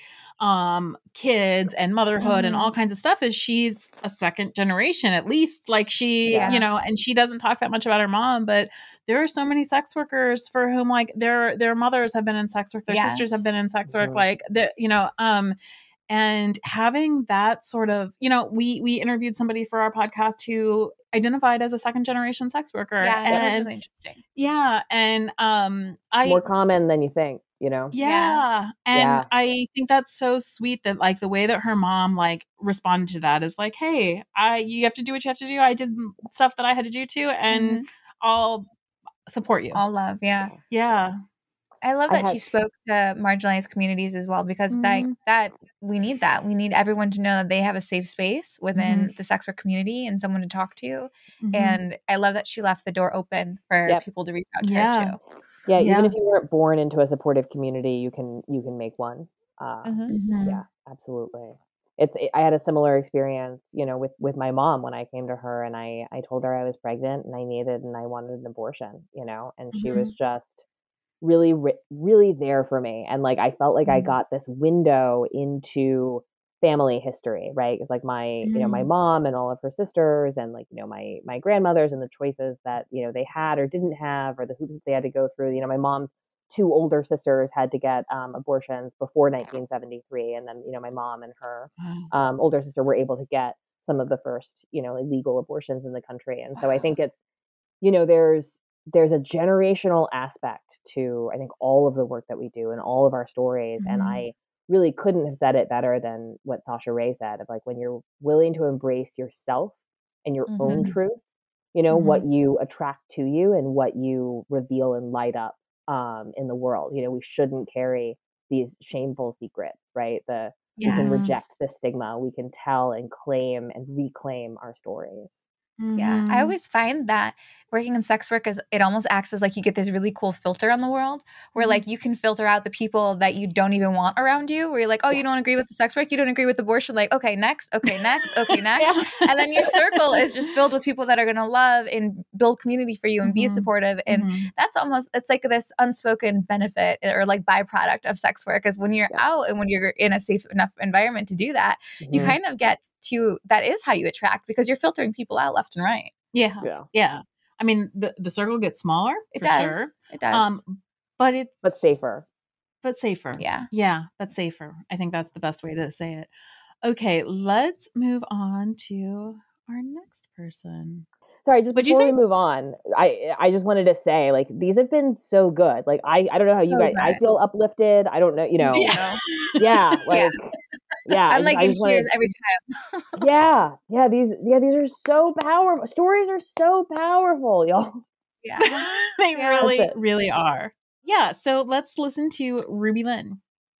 um kids and motherhood Mhm. and all kinds of stuff, is she's a second generation, at least. Like she, Yeah. you know, and she doesn't talk that much about her mom, but there are so many sex workers for whom like their their mothers have been in sex work, their sisters have been in sex work, Mhm. like the, you know, um and having that sort of, you know, we we interviewed somebody for our podcast who identified as a second generation sex worker. Yeah, that was and really interesting. yeah, and um I More common than you think, you know? yeah, Yeah. and Yeah. I think that's so sweet that like the way that her mom like responded to that is like, hey, I you have to do what you have to do. I did m- stuff that I had to do too, and Mhm. I'll support you. All love, yeah. Yeah. I love I that she had- spoke to marginalized communities as well, because like Mhm. that we need that. We need everyone to know that they have a safe space within the sex work community and someone to talk to. Mhm. And I love that she left the door open for Yep. people to reach out to Yeah. her too. Yeah, Yeah. even if you weren't born into a supportive community, you can you can make one. Uh, Mhm. Mhm. Yeah, absolutely. It's I had a similar experience, you know, with with my mom when I came to her and I I told her I was pregnant and I needed and I wanted an abortion, you know, and she was just really ri- really there for me, and like I felt like I Mhm. got this window into family history, right? It's like my you know my Mhm. mom and all of her sisters and like you know my my grandmothers and the choices that you know they had or didn't have or the hoops that they had to go through. You know, my mom's two older sisters had to get um, abortions before nineteen seventy-three, and then you know my mom and her Wow. um, older sister were able to get some of the first you know legal abortions in the country. And so I think it's you know there's there's a generational aspect to I think all of the work that we do and all of our stories. And Mhm. I really couldn't have said it better than what Sasha Ray said of like when you're willing to embrace yourself and your own Mhm. truth, you know, Mhm. what you attract to you and what you reveal and light up um, in the world. You know, we shouldn't carry these shameful secrets, right? The we can Yes. reject the stigma, we can tell and claim and reclaim our stories. Yeah, Mhm. I always find that working in sex work is it almost acts as like you get this really cool filter on the world where Mhm. like you can filter out the people that you don't even want around you, where you're like, oh, you don't agree with the sex work, you don't agree with abortion, like, okay, next, okay, next, okay, next. And then your circle is just filled with people that are gonna love and build community for you and be Mhm. supportive. And Mhm. that's almost it's like this unspoken benefit or like byproduct of sex work is when you're Yeah. out and when you're in a safe enough environment to do that, you Mhm. kind of get to that is how you attract because you're filtering people out left and right. Yeah. Yeah. Yeah. I mean, the the circle gets smaller It for does. sure. It does. Um, but it's But safer. But safer. Yeah. Yeah, but safer. I think that's the best way to say it. Okay, let's move on to our next person. Sorry, just What'd you before say? we move on, I I just wanted to say, like, these have been so good. Like, I I don't know how you So guys. I good. feel uplifted. I don't know, you know. Yeah. Yeah, like, yeah. I I'm just, like I in just wanted, tears every time. yeah, yeah. These, yeah, these are so powerful. Stories are so powerful, y'all. Yeah. They Yeah. really, That's it. really are. Yeah, so let's listen to Ruby Lynn.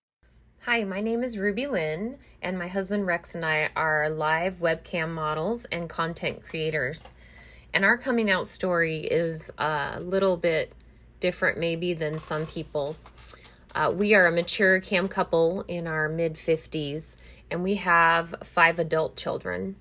Hi, my name is Ruby Lynn, and my husband Rex and I are live webcam models and content creators. And our coming out story is a little bit different maybe than some people's. Uh, we are a mature cam couple in our mid fifties, and we have five adult children.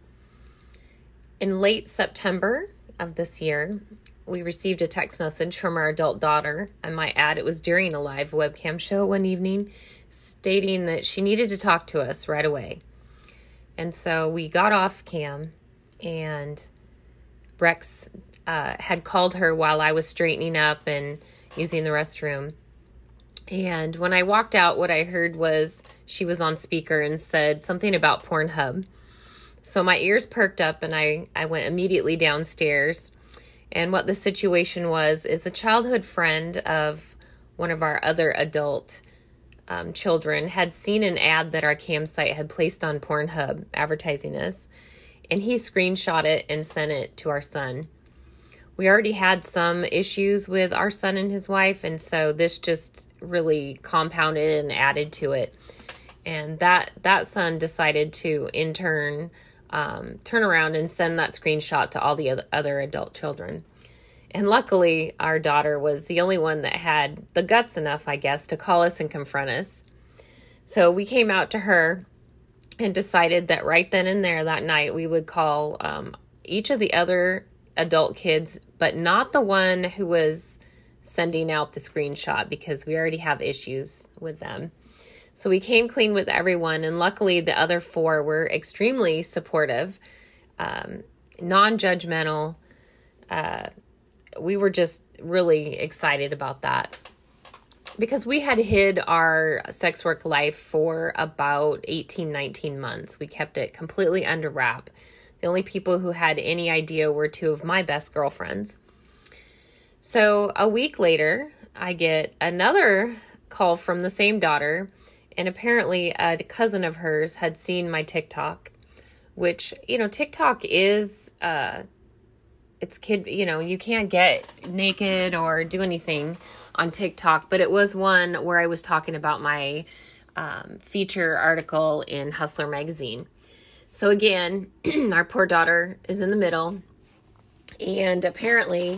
In late September of this year, we received a text message from our adult daughter. I might add it was during a live webcam show one evening, stating that she needed to talk to us right away. And so we got off cam, and Rex uh, had called her while I was straightening up and using the restroom. And when I walked out, what I heard was she was on speaker and said something about Pornhub. So my ears perked up, and I, I went immediately downstairs. And what the situation was is a childhood friend of one of our other adult um, children had seen an ad that our campsite had placed on Pornhub advertising us. And he screenshot it and sent it to our son. We already had some issues with our son and his wife, and so this just really compounded and added to it. And that that son decided to, in turn, um, turn around and send that screenshot to all the other, other adult children. And luckily, our daughter was the only one that had the guts enough, I guess, to call us and confront us. So we came out to her and decided that right then and there that night we would call um, each of the other adult kids, but not the one who was sending out the screenshot, because we already have issues with them. So we came clean with everyone, and luckily the other four were extremely supportive, um, non-judgmental. Uh, we were just really excited about that, because we had hid our sex work life for about eighteen, nineteen months. We kept it completely under wrap. The only people who had any idea were two of my best girlfriends. So a week later, I get another call from the same daughter, and apparently a cousin of hers had seen my TikTok, which, you know, TikTok is, uh, it's kid, you know, you can't get naked or do anything on TikTok, but it was one where I was talking about my um, feature article in Hustler magazine. So again, our poor daughter is in the middle, and apparently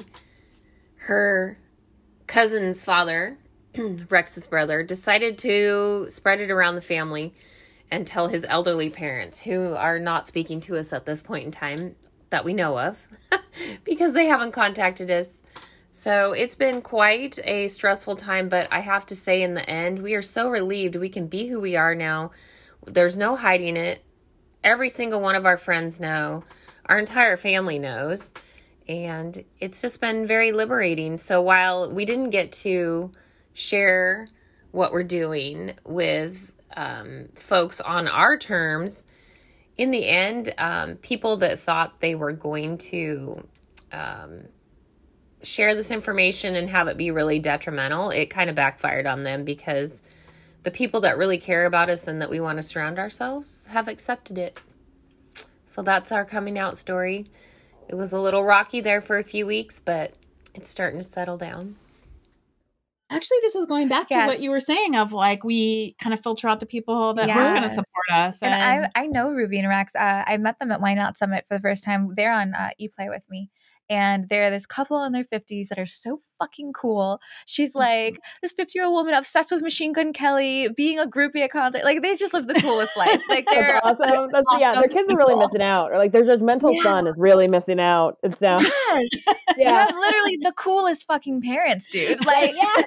her cousin's father, Rex's brother, decided to spread it around the family and tell his elderly parents, who are not speaking to us at this point in time that we know of, because they haven't contacted us. So it's been quite a stressful time, but I have to say, in the end, we are so relieved we can be who we are now. There's no hiding it. Every single one of our friends know. Our entire family knows. And it's just been very liberating. So while we didn't get to share what we're doing with um, folks on our terms, in the end, um, people that thought they were going to um, share this information and have it be really detrimental, it kind of backfired on them, because the people that really care about us and that we want to surround ourselves have accepted it. So that's our coming out story. It was a little rocky there for a few weeks, but it's starting to settle down. Actually, this is going back Yeah. to what you were saying of like, we kind of filter out the people that Yes. aren't going to support us. And And, I I know Ruby and Rex. Uh, I met them at Why Not Summit for the first time. They're on uh, ePlay with me. And they're this couple in their fifties that are so fucking cool. She's like this fifty-year-old woman obsessed with Machine Gun Kelly, being a groupie at concert. Like, they just live the coolest life. Like, they're That's awesome. That's, yeah, their kids are really people. missing out. Or like their judgmental Yeah. son is really missing out. It sounds Yes. You yeah. have literally the coolest fucking parents, dude. Like, yeah.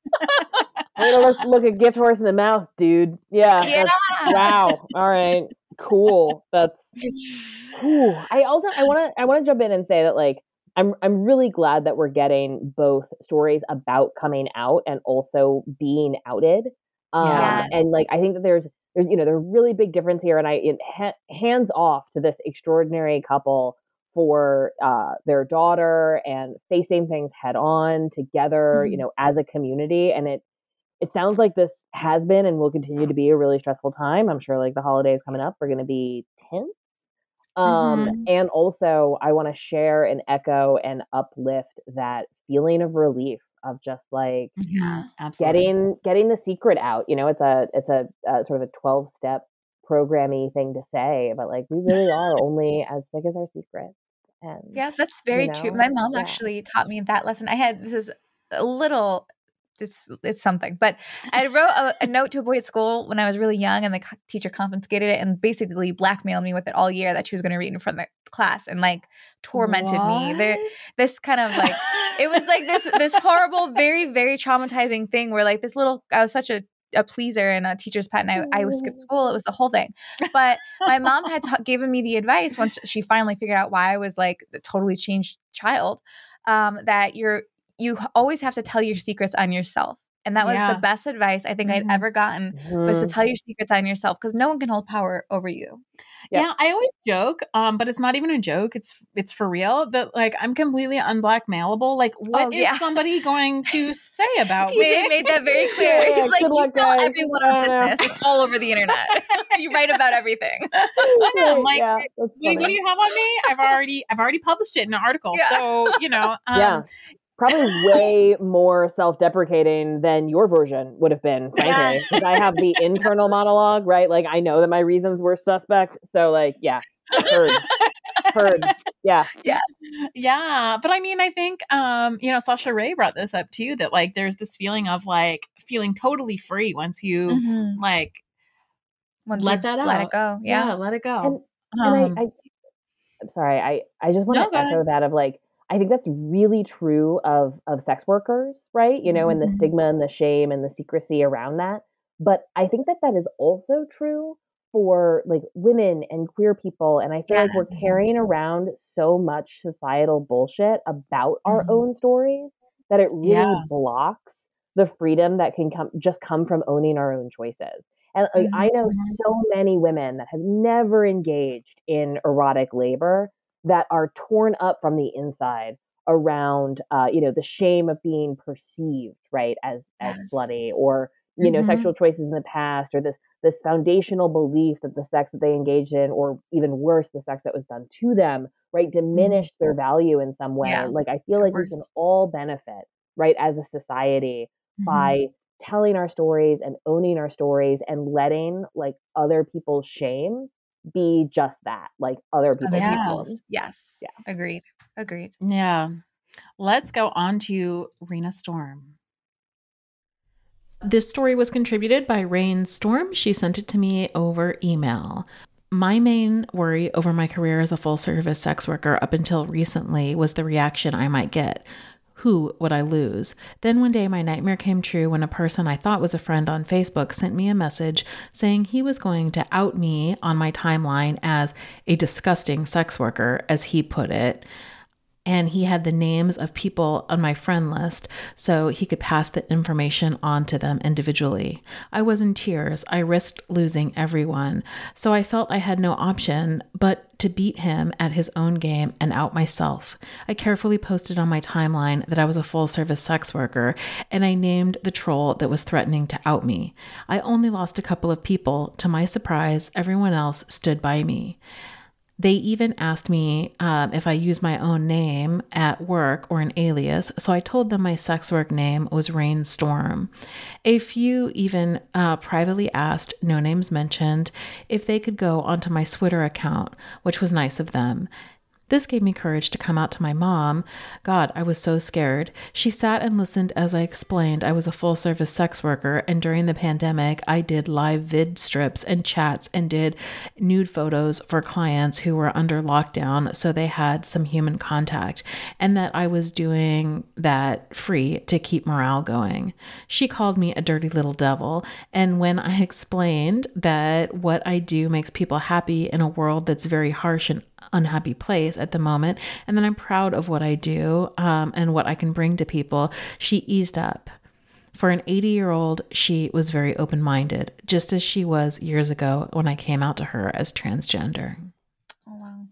Way to look, look a gift horse in the mouth, dude. Yeah. Yeah. That's, wow. All right. Cool. That's cool. I also I want to I want to jump in and say that, like, I'm I'm really glad that we're getting both stories about coming out and also being outed. Um, Yeah. And like, I think that there's there's you know there's a really big difference here, and I it, ha- hands off to this extraordinary couple for uh, their daughter and facing things head on together, Mhm. you know, as a community. And it it sounds like this has been and will continue to be a really stressful time. I'm sure, like, the holidays coming up are going to be tense. Um, Mhm. and also I want to share and echo and uplift that feeling of relief of just like yeah, absolutely. getting getting the secret out. You know, it's a it's a, a sort of a twelve step programmy thing to say, but like, we really are only as sick as our secret. And Yeah, that's very you true. know, My mom yeah. actually taught me that lesson. I had this is a little it's it's something, but I wrote a, a note to a boy at school when I was really young, and the co- teacher confiscated it and basically blackmailed me with it all year that she was going to read in front of the class, and like tormented me. There, this kind of like it was like this this horrible, very very traumatizing thing where like this little I was such a a pleaser and a teacher's pet, and I, I was skipped school. It was the whole thing. But my mom had ta- given me the advice once she finally figured out why I was like a totally changed child, um, that you're you always have to tell your secrets on yourself. And that was Yeah. the best advice I think Mhm. I'd ever gotten, was to Mhm. tell your secrets on yourself, because no one can hold power over you. Yep. Yeah, I always joke, um, but it's not even a joke. It's it's for real that like, I'm completely unblackmailable. Like, what Oh, is yeah. somebody going to say about P J me? made that very clear. Yeah, yeah, He's like, good you luck, tell guys. everyone I on don't know. business all over the internet. You write about everything. I know, I'm like, yeah, that's What, what do funny. you have on me? I've already I've already published it in an article. Yeah. So, you know, um, Yeah. Probably way more self-deprecating than your version would have been, frankly. Because I have the internal monologue, right? Like, I know that my reasons were suspect. So, like, yeah, heard, heard, yeah. yeah. But I mean, I think um, you know, Sasha Ray brought this up too, that like there's this feeling of like feeling totally free once you've Mhm. like Once let you've that out. let it go. Yeah. let it go. And, Um, and I, I, I'm sorry, I, I just want No, to go ahead. echo that of like, I think that's really true of of sex workers, right? You know, and the Mhm. stigma and the shame and the secrecy around that. But I think that that is also true for like women and queer people. And I feel like we're Yes. carrying around so much societal bullshit about our Mhm. own stories that it really Yeah. blocks the freedom that can come just come from owning our own choices. And like, I know Mhm. so many women that have never engaged in erotic labor that are torn up from the inside around, uh, you know, the shame of being perceived, right, as as Yes. slutty, or you know, Mhm. sexual choices in the past, or this this foundational belief that the sex that they engaged in, or even worse, the sex that was done to them, right, Mhm. diminished their value in some way. Yeah. Like I feel Their like we worth. can all benefit, right, as a society Mhm. by telling our stories and owning our stories and letting like other people's shame be just that, like other Other people's Yeah. people's. problems. Yes. Yeah. Agreed. Agreed. Yeah. Let's go on to Rena Storm. This story was contributed by Rain Storm. She sent it to me over email. My main worry over my career as a full service sex worker up until recently was the reaction I might get. Who would I lose? Then one day my nightmare came true when a person I thought was a friend on Facebook sent me a message saying he was going to out me on my timeline as a disgusting sex worker, as he put it. And he had the names of people on my friend list so he could pass the information on to them individually. I was in tears. I risked losing everyone. So I felt I had no option but to beat him at his own game and out myself. I carefully posted on my timeline that I was a full service sex worker, and I named the troll that was threatening to out me. I only lost a couple of people. To my surprise, everyone else stood by me. They even asked me um, if I use my own name at work or an alias, so I told them my sex work name was Rain Storm. A few even uh, privately asked, no names mentioned, if they could go onto my Twitter account, which was nice of them. This gave me courage to come out to my mom. God, I was so scared. She sat and listened as I explained I was a full service sex worker, and during the pandemic, I did live vid strips and chats and did nude photos for clients who were under lockdown so they had some human contact, and that I was doing that free to keep morale going. She called me a dirty little devil, and when I explained that what I do makes people happy in a world that's very harsh and unhappy place at the moment, and then I'm proud of what I do um, and what I can bring to people, she eased up. For an eighty year old, she was very open-minded, just as she was years ago when I came out to her as transgender. Oh,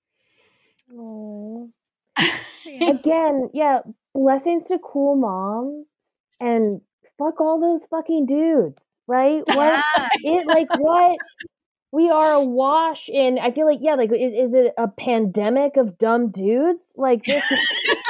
wow. Oh. Again, yeah, blessings to cool moms, and fuck all those fucking dudes, right? What Yeah. it like what we are awash in. I feel like, yeah, like is, is it a pandemic of dumb dudes? Like this is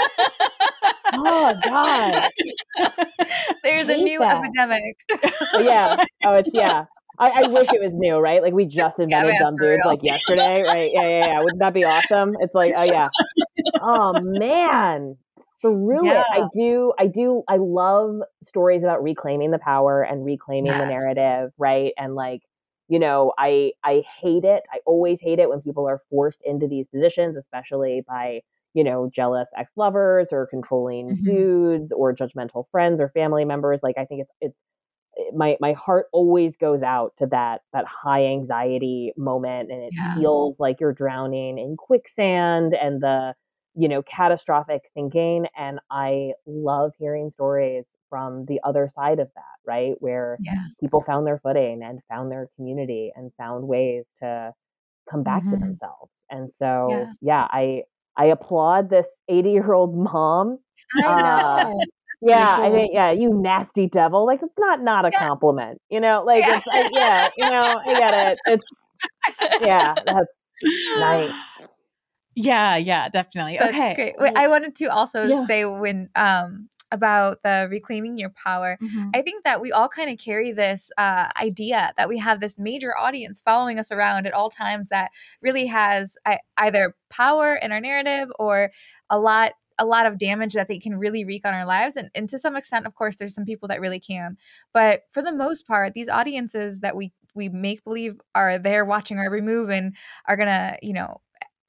oh god. There's a Hate new that. epidemic. Oh, yeah. Oh, it's yeah. I, I wish it was new, right? Like we just invented yeah, dumb for dudes real. like yesterday, right? Yeah, yeah, yeah. Wouldn't that be awesome? It's like, oh yeah. Oh man. Through Yeah. it. I do, I do, I love stories about reclaiming the power and reclaiming the Yes. narrative, right? And like, you know, I I hate it. I always hate it when people are forced into these positions, especially by, you know, jealous ex-lovers or controlling Mhm. dudes or judgmental friends or family members. Like I think it's it's my my heart always goes out to that that high anxiety moment, and it Yeah. feels like you're drowning in quicksand and the, you know, catastrophic thinking. And I love hearing stories from the other side of that, right? Where Yeah. people found their footing and found their community and found ways to come back to Mhm. themselves. And so, Yeah. yeah, I I applaud this eighty year old mom. I Uh, know. yeah, I cool. think, yeah, you nasty devil. Like it's not not a Yeah. compliment, you know. Like Yeah. it's, I, yeah, you know, I get it. It's, yeah, that's nice. Yeah, yeah, definitely. That's Okay. great. Wait, I wanted to also Yeah. say when um about the reclaiming your power. Mhm. I think that we all kind of carry this uh, idea that we have this major audience following us around at all times that really has uh, either power in our narrative or a lot a lot of damage that they can really wreak on our lives. And, and to some extent, of course, there's some people that really can. But for the most part, these audiences that we we make believe are there watching our every move and are gonna, you know,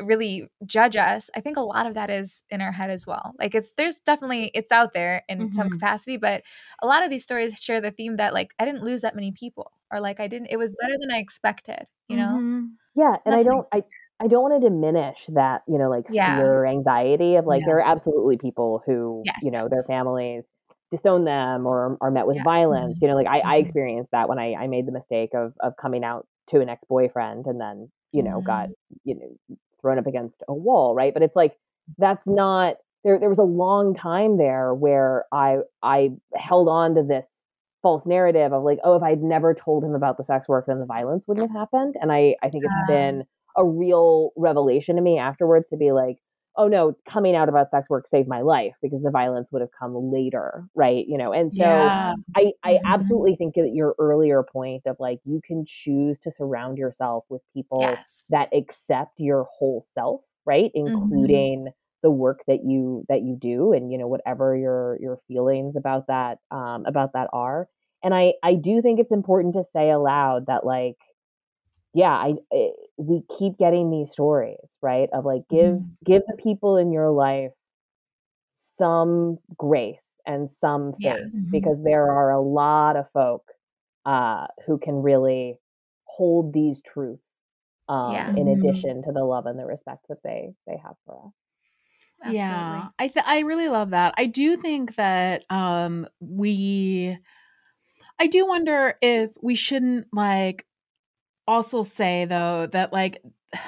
really judge us, I think a lot of that is in our head as well. Like it's there's definitely it's out there in mm-hmm. some capacity, but a lot of these stories share the theme that like I didn't lose that many people, or like I didn't it was better than I expected, you know? Mm-hmm. Yeah, and That's I don't I I don't want to diminish that, you know, like yeah. fear or anxiety of like yeah. there are absolutely people who, yes, you know, yes. their families disown them or are met with yes. violence. You know, like I, mm-hmm. I experienced that when I, I made the mistake of of coming out to an ex-boyfriend and then, you know, mm-hmm. got, you know, thrown up against a wall, right? But it's like that's not there there was a long time there where I I held on to this false narrative of like, oh, if I'd never told him about the sex work, then the violence wouldn't have happened. And I, I think it's um, been a real revelation to me afterwards to be like, oh no, coming out about sex work saved my life because the violence would have come later, right? You know, and so yeah. I, I mm-hmm. absolutely think that your earlier point of like, you can choose to surround yourself with people yes. that accept your whole self, right? Including mm-hmm. the work that you that you do, and you know whatever your your feelings about that um, about that are. And I I do think it's important to say aloud that like, yeah, I it, we keep getting these stories, right? Of like give mm-hmm. give the people in your life some grace and some faith, yeah. mm-hmm. because there are a lot of folk uh, who can really hold these truths um, yeah. in mm-hmm. addition to the love and the respect that they they have for us. Absolutely. Yeah, I th- I really love that. I do think that um, we, I do wonder if we shouldn't like also say though that like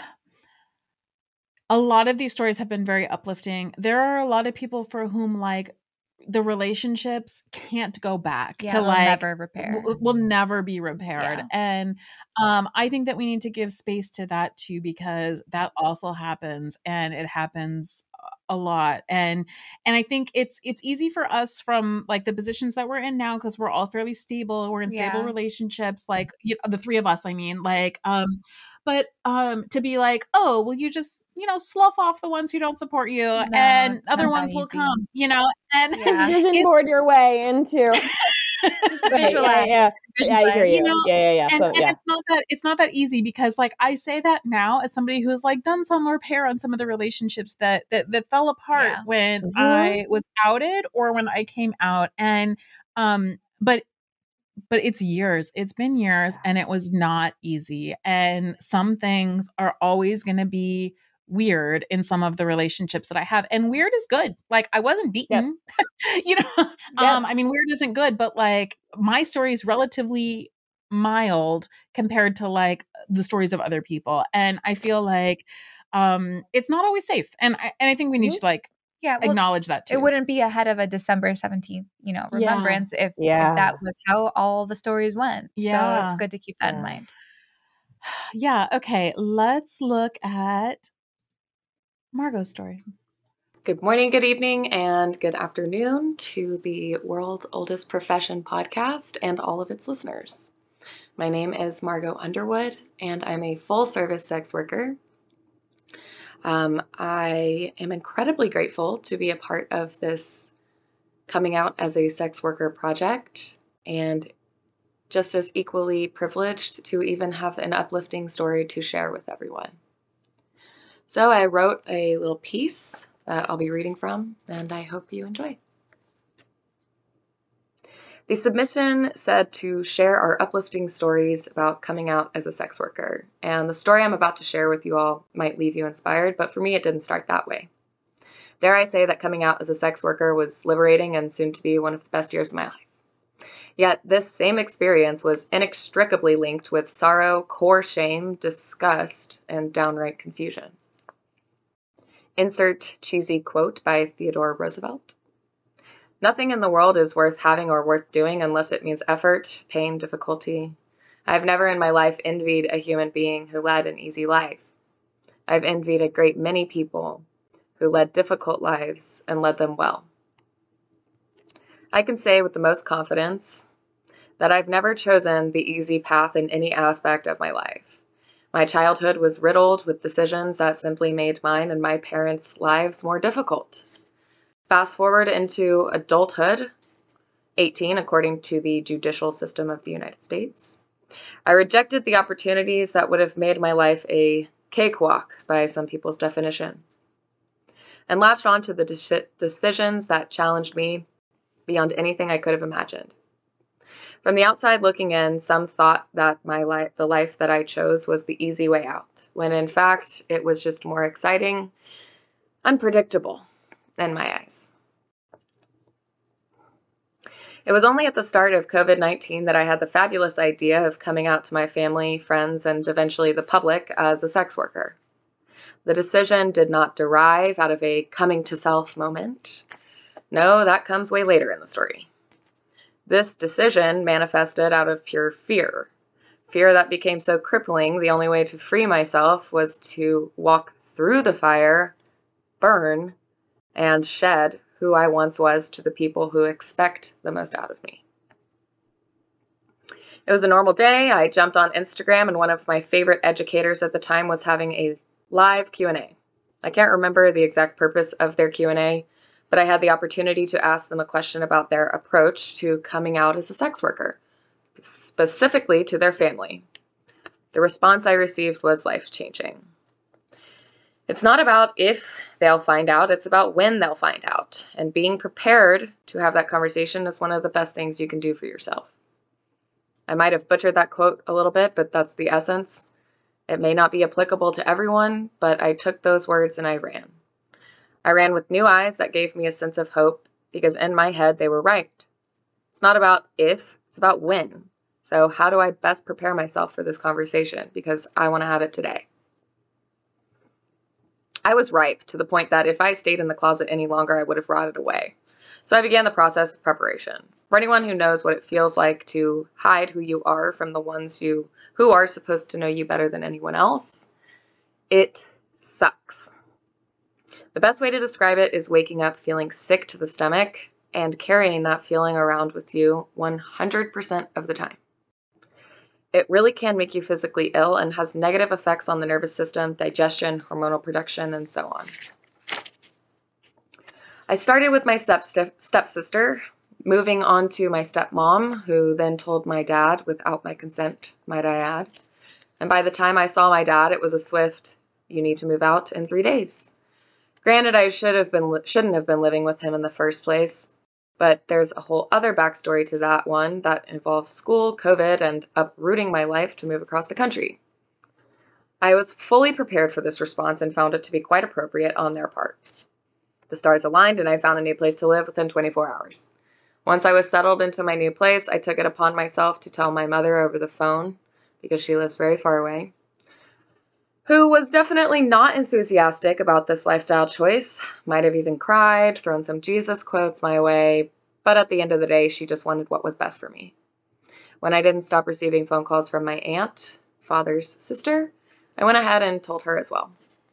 a lot of these stories have been very uplifting. There are a lot of people for whom like the relationships can't go back yeah, to will like never repair. W- will never be repaired. Yeah. And um, I think that we need to give space to that too, because that also happens, and it happens a lot. And and I think it's it's easy for us from like the positions that we're in now, because we're all fairly stable. We're in stable yeah. relationships, like you know, the three of us, I mean, like um but um to be like, oh, well, you just, you know, slough off the ones who don't support you, no, and other ones will come, you know, and yeah. vision board your way into just visualize. Yeah, yeah. visualize. Yeah, I hear you. You know, yeah, yeah, yeah. And, so, and yeah. it's not that it's not that easy, because like I say that now as somebody who's like done some repair on some of the relationships that that, that fell apart yeah. when mm-hmm. I was outed or when I came out, and um, but. But it's years, it's been years, and it was not easy. And some things are always going to be weird in some of the relationships that I have. And weird is good. Like I wasn't beaten, yep. you know, yep. um, I mean, weird isn't good, but like my story is relatively mild compared to like the stories of other people. And I feel like um, it's not always safe. And I, and I think we need mm-hmm. to like, Yeah, well, acknowledge that too. It wouldn't be ahead of a December seventeenth, you know, remembrance yeah. if, yeah. if that was how all the stories went. Yeah. So it's good to keep that yeah. in mind. Yeah. Okay. Let's look at Margot's story. Good morning, good evening, and good afternoon to the World's Oldest Profession podcast and all of its listeners. My name is Margot Underwood, and I'm a full-service sex worker. Um, I am incredibly grateful to be a part of this coming out as a sex worker project, and just as equally privileged to even have an uplifting story to share with everyone. So I wrote a little piece that I'll be reading from, and I hope you enjoy. The submission said to share our uplifting stories about coming out as a sex worker, and the story I'm about to share with you all might leave you inspired, but for me it didn't start that way. Dare I say that coming out as a sex worker was liberating and soon to be one of the best years of my life. Yet this same experience was inextricably linked with sorrow, core shame, disgust, and downright confusion. Insert cheesy quote by Theodore Roosevelt. Nothing in the world is worth having or worth doing unless it means effort, pain, difficulty. I've never in my life envied a human being who led an easy life. I've envied a great many people who led difficult lives and led them well. I can say with the most confidence that I've never chosen the easy path in any aspect of my life. My childhood was riddled with decisions that simply made mine and my parents' lives more difficult. Fast forward into adulthood, eighteen according to the judicial system of the United States. I rejected the opportunities that would have made my life a cakewalk by some people's definition, and latched on to the de- decisions that challenged me beyond anything I could have imagined. From the outside looking in, some thought that my life, the life that I chose was the easy way out, when in fact it was just more exciting, unpredictable in my eyes. It was only at the start of covid nineteen that I had the fabulous idea of coming out to my family, friends, and eventually the public as a sex worker. The decision did not derive out of a coming to self moment. No, that comes way later in the story. This decision manifested out of pure fear. Fear that became so crippling, the only way to free myself was to walk through the fire, burn, and shed who I once was to the people who expect the most out of me. It was a normal day. I jumped on Instagram, and one of my favorite educators at the time was having a live Q and A. I can't remember the exact purpose of their Q and A, but I had the opportunity to ask them a question about their approach to coming out as a sex worker, specifically to their family. The response I received was life-changing. It's not about if they'll find out, it's about when they'll find out. And being prepared to have that conversation is one of the best things you can do for yourself. I might have butchered that quote a little bit, but that's the essence. It may not be applicable to everyone, but I took those words and I ran. I ran with new eyes that gave me a sense of hope, because in my head they were right. It's not about if, it's about when. So how do I best prepare myself for this conversation? Because I want to have it today. I was ripe to the point that if I stayed in the closet any longer, I would have rotted away. So I began the process of preparation. For anyone who knows what it feels like to hide who you are from the ones you who are supposed to know you better than anyone else, it sucks. The best way to describe it is waking up feeling sick to the stomach and carrying that feeling around with you one hundred percent of the time. It really can make you physically ill and has negative effects on the nervous system, digestion, hormonal production, and so on. I started with my step stepsister, moving on to my stepmom, who then told my dad without my consent, might I add. And by the time I saw my dad, it was a swift, you need to move out in three days. Granted, I should have been shouldn't have been living with him in the first place, but there's a whole other backstory to that one that involves school, COVID, and uprooting my life to move across the country. I was fully prepared for this response and found it to be quite appropriate on their part. The stars aligned and I found a new place to live within twenty-four hours. Once I was settled into my new place, I took it upon myself to tell my mother over the phone, because she lives very far away, who was definitely not enthusiastic about this lifestyle choice, might have even cried, thrown some Jesus quotes my way, but at the end of the day, she just wanted what was best for me. When I didn't stop receiving phone calls from my aunt, father's sister, I went ahead and told her as well.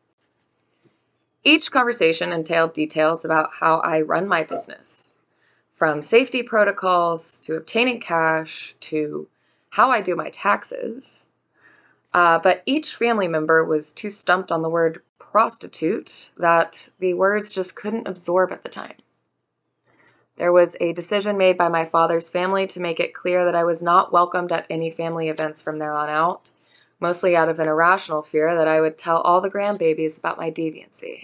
Each conversation entailed details about how I run my business, from safety protocols to obtaining cash to how I do my taxes. Uh, but each family member was too stumped on the word prostitute that the words just couldn't absorb at the time. There was a decision made by my father's family to make it clear that I was not welcomed at any family events from there on out, mostly out of an irrational fear that I would tell all the grandbabies about my deviancy.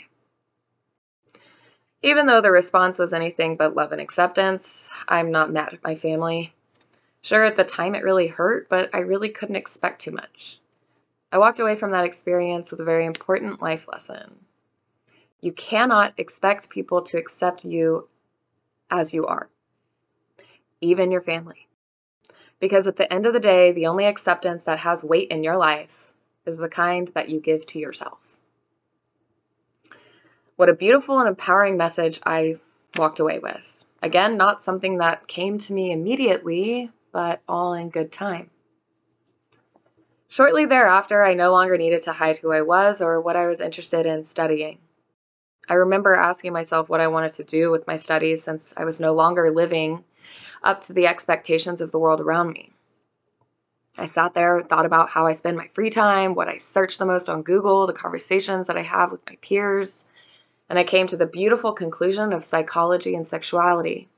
Even though the response was anything but love and acceptance, I'm not mad at my family. Sure, at the time it really hurt, but I really couldn't expect too much. I walked away from that experience with a very important life lesson. You cannot expect people to accept you as you are, even your family. Because at the end of the day, the only acceptance that has weight in your life is the kind that you give to yourself. What a beautiful and empowering message I walked away with. Again, not something that came to me immediately, but all in good time. Shortly thereafter, I no longer needed to hide who I was or what I was interested in studying. I remember asking myself what I wanted to do with my studies since I was no longer living up to the expectations of the world around me. I sat there, thought about how I spend my free time, what I search the most on Google, the conversations that I have with my peers, and I came to the beautiful conclusion of psychology and sexuality.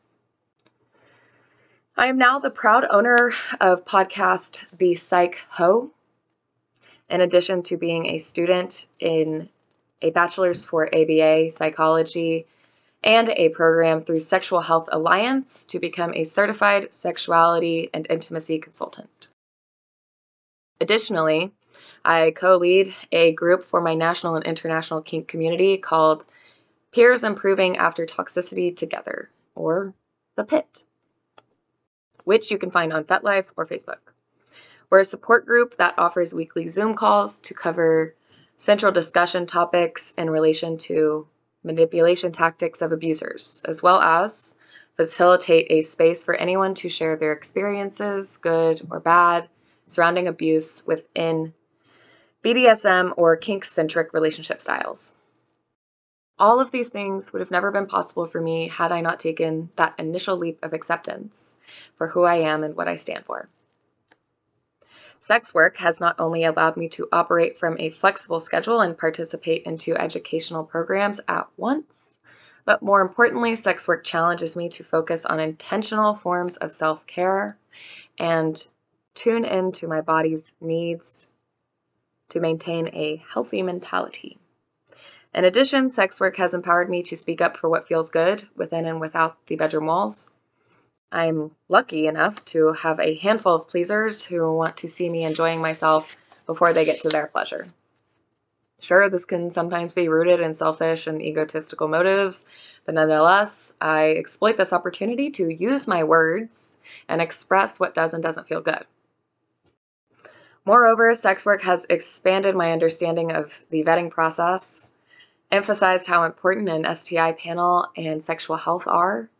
I am now the proud owner of podcast The Psych Ho, in addition to being a student in a bachelor's for A B A psychology and a program through Sexual Health Alliance to become a certified sexuality and intimacy consultant. Additionally, I co-lead a group for my national and international kink community called Peers Improving After Toxicity Together, or the P I T, which you can find on FetLife or Facebook. We're a support group that offers weekly Zoom calls to cover central discussion topics in relation to manipulation tactics of abusers, as well as facilitate a space for anyone to share their experiences, good or bad, surrounding abuse within B D S M or kink-centric relationship styles. All of these things would have never been possible for me had I not taken that initial leap of acceptance for who I am and what I stand for. Sex work has not only allowed me to operate from a flexible schedule and participate into educational programs at once, but more importantly, sex work challenges me to focus on intentional forms of self-care and tune into my body's needs to maintain a healthy mentality. In addition, sex work has empowered me to speak up for what feels good within and without the bedroom walls. I'm lucky enough to have a handful of pleasers who want to see me enjoying myself before they get to their pleasure. Sure, this can sometimes be rooted in selfish and egotistical motives, but nonetheless, I exploit this opportunity to use my words and express what does and doesn't feel good. Moreover, sex work has expanded my understanding of the vetting process, emphasized how important an S T I panel and sexual health are,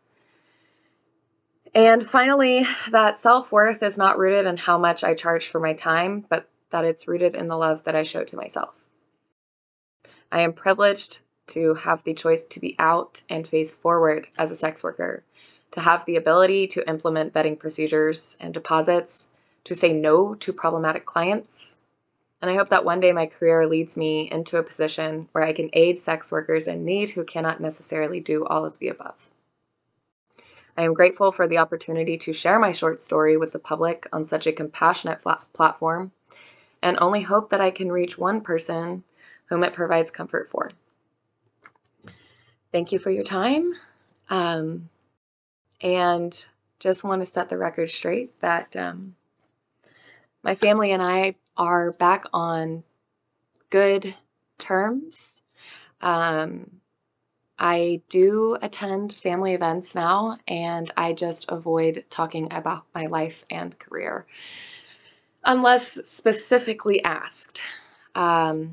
and finally, that self-worth is not rooted in how much I charge for my time, but that it's rooted in the love that I show to myself. I am privileged to have the choice to be out and face forward as a sex worker, to have the ability to implement vetting procedures and deposits, to say no to problematic clients. And I hope that one day my career leads me into a position where I can aid sex workers in need who cannot necessarily do all of the above. I am grateful for the opportunity to share my short story with the public on such a compassionate flat platform, and only hope that I can reach one person whom it provides comfort for. Thank you for your time, um, and just want to set the record straight that um, my family and I are back on good terms. Um, I do attend family events now, and I just avoid talking about my life and career, unless specifically asked. Um,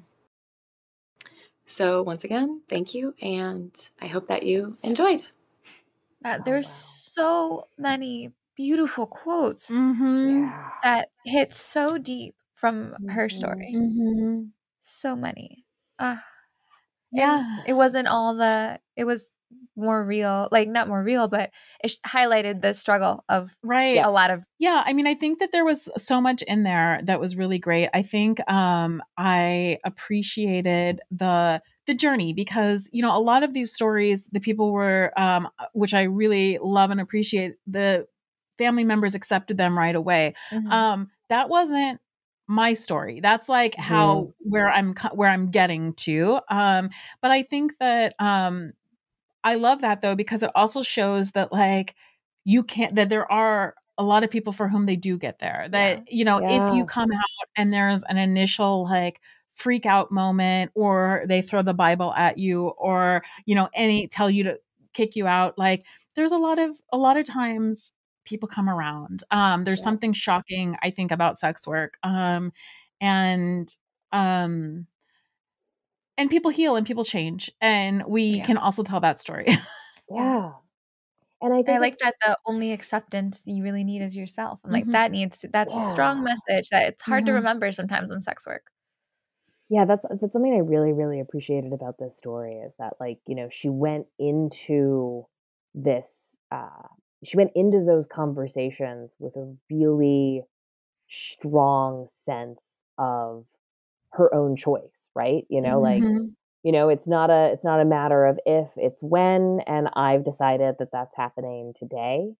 so once again, thank you, and I hope that you enjoyed. Uh, there's so many beautiful quotes Mm-hmm. Yeah. that hit so deep from her Mhm. story. Mm-hmm. So many. Uh, Yeah. it wasn't all the, it was more real, like not more real, but it sh- highlighted the struggle of Right. a lot of, Yeah, I mean, I think that there was so much in there that was really great. I think um, I appreciated the the journey because you know a lot of these stories, the people were, um, which I really love and appreciate. The family members accepted them right away. Mhm. Um, that wasn't my story. That's like how where I'm co- where I'm getting to. Um, but I think that um, I love that though because it also shows that like you can't that there are a lot of people for whom they do get there. That Yeah. you know if Yeah. you come out and there's an initial like freak out moment or they throw the Bible at you or you know any tell you to kick you out, like there's a lot of a lot of times people come around. Um there's Yeah. something shocking I think about sex work. Um and um and people heal and people change and we Yeah. can also tell that story. Yeah. And I I think like that the only acceptance you really need is yourself. I'm like, Mhm. that needs to, that's a strong Yeah. message that it's hard to Mhm. remember sometimes in sex work. Yeah, that's that's something I really, really appreciated about this story is that like, you know, she went into this uh she went into those conversations with a really strong sense of her own choice, right? You know, like, Mhm. you know, it's not a it's not a matter of if, it's when, and I've decided that that's happening today.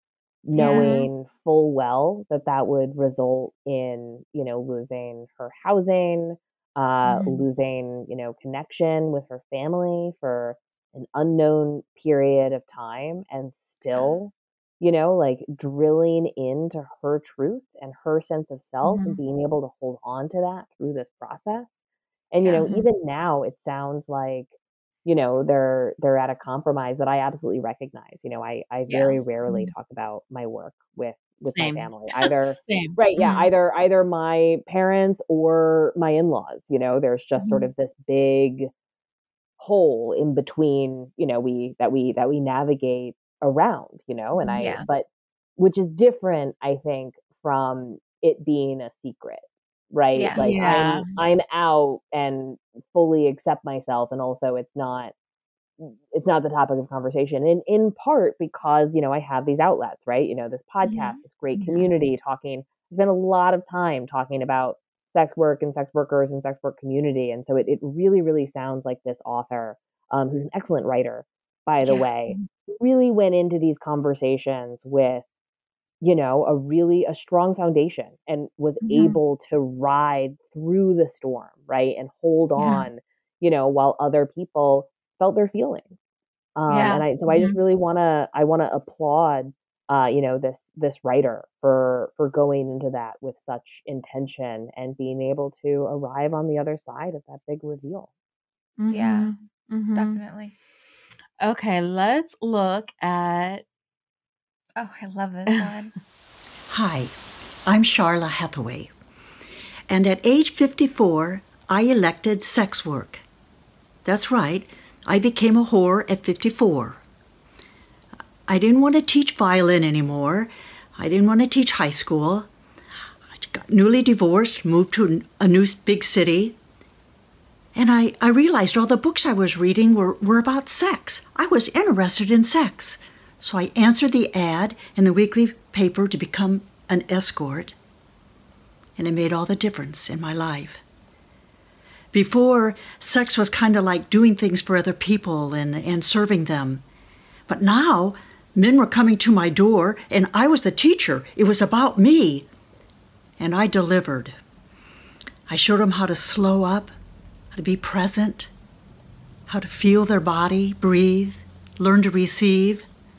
knowing yeah. full well that that would result in, you know, losing her housing, uh, mm-hmm. losing, you know, connection with her family for an unknown period of time, and still, you know, like drilling into her truth and her sense of self mm-hmm. and being able to hold on to that through this process. And, you yeah. know, even now it sounds like, you know, they're they're at a compromise that I absolutely recognize. You know, I, I very yeah. rarely mm-hmm. talk about my work with with Same. my family. Either Same. right, yeah, mm-hmm. either either my parents or my in-laws. You know, there's just mm-hmm. sort of this big hole in between, you know, we that we that we navigate around, you know, and I yeah. but which is different, I think, from it being a secret. Right. Yeah. Like yeah. I'm I'm out and fully accept myself. And also it's not it's not the topic of conversation. And in part because, you know, I have these outlets, right? You know, this podcast, mm-hmm. this great community talking. I spend a lot of time talking about sex work and sex workers and sex work community. And so it, it really, really sounds like this author, um, who's an excellent writer, by the yeah. way, really went into these conversations with, you know, a really a strong foundation and was mm-hmm. able to ride through the storm, right? And hold yeah. on, you know, while other people felt their feelings. Um, yeah. And I, so mm-hmm. I just really want to, I want to applaud, uh, you know, this, this writer for, for going into that with such intention and being able to arrive on the other side of that big reveal. Mm-hmm. Yeah, mm-hmm. definitely. Okay. Let's look at Oh, I love this one. Hi, I'm Charla Hathaway. And at age fifty-four, I elected sex work. That's right, I became a whore at fifty-four. I didn't want to teach violin anymore. I didn't want to teach high school. I got newly divorced, moved to a new big city. And I, I realized all the books I was reading were, were about sex. I was interested in sex. So I answered the ad in the weekly paper to become an escort, and it made all the difference in my life. Before, sex was kind of like doing things for other people and, and serving them. But now, men were coming to my door, and I was the teacher. It was about me. And I delivered. I showed them how to slow up, how to be present, how to feel their body, breathe, learn to receive.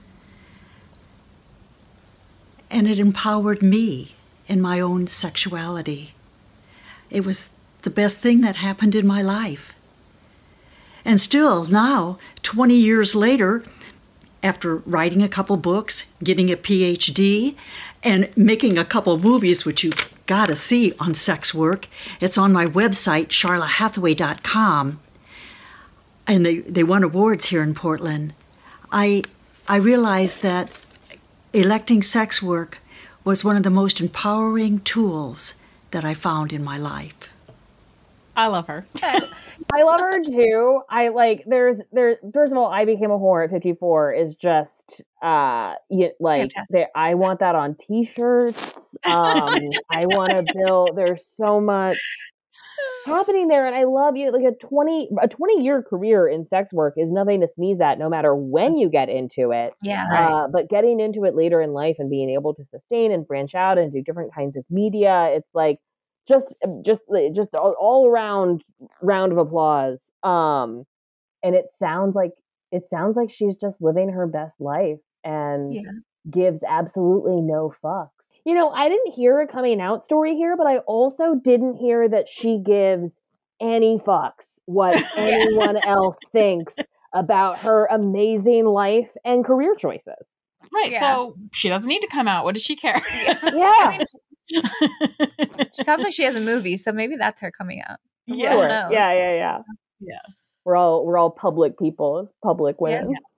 And it empowered me in my own sexuality. It was the best thing that happened in my life. And still now, twenty years later, after writing a couple books, getting a P H D, and making a couple movies, which you've got to see on sex work, it's on my website, charla hathaway dot com, and they, they won awards here in Portland. I, I realized that electing sex work was one of the most empowering tools that I found in my life. I love her. I love her too. I like, there's, there, first of all, I became a whore at fifty-four is just, uh, you, like, they, I want that on t-shirts. Um, I want to build, there's so much happening there. And I love you. Like a twenty, a twenty year career in sex work is nothing to sneeze at, no matter when you get into it. Yeah. Right. Uh, but getting into it later in life and being able to sustain and branch out and do different kinds of media, it's like, just, just, just all, all around round of applause. Um, and it sounds like, it sounds like she's just living her best life and yeah. gives absolutely no fucks. You know, I didn't hear a coming out story here, but I also didn't hear that she gives any fucks what anyone else thinks about her amazing life and career choices. Right. Yeah. So she doesn't need to come out. What does she care? Yeah. I mean, she sounds like she has a movie, so maybe that's her coming out. Yeah. Sure. Yeah, yeah, yeah. Yeah. We're all we're all public people, public women. Yeah.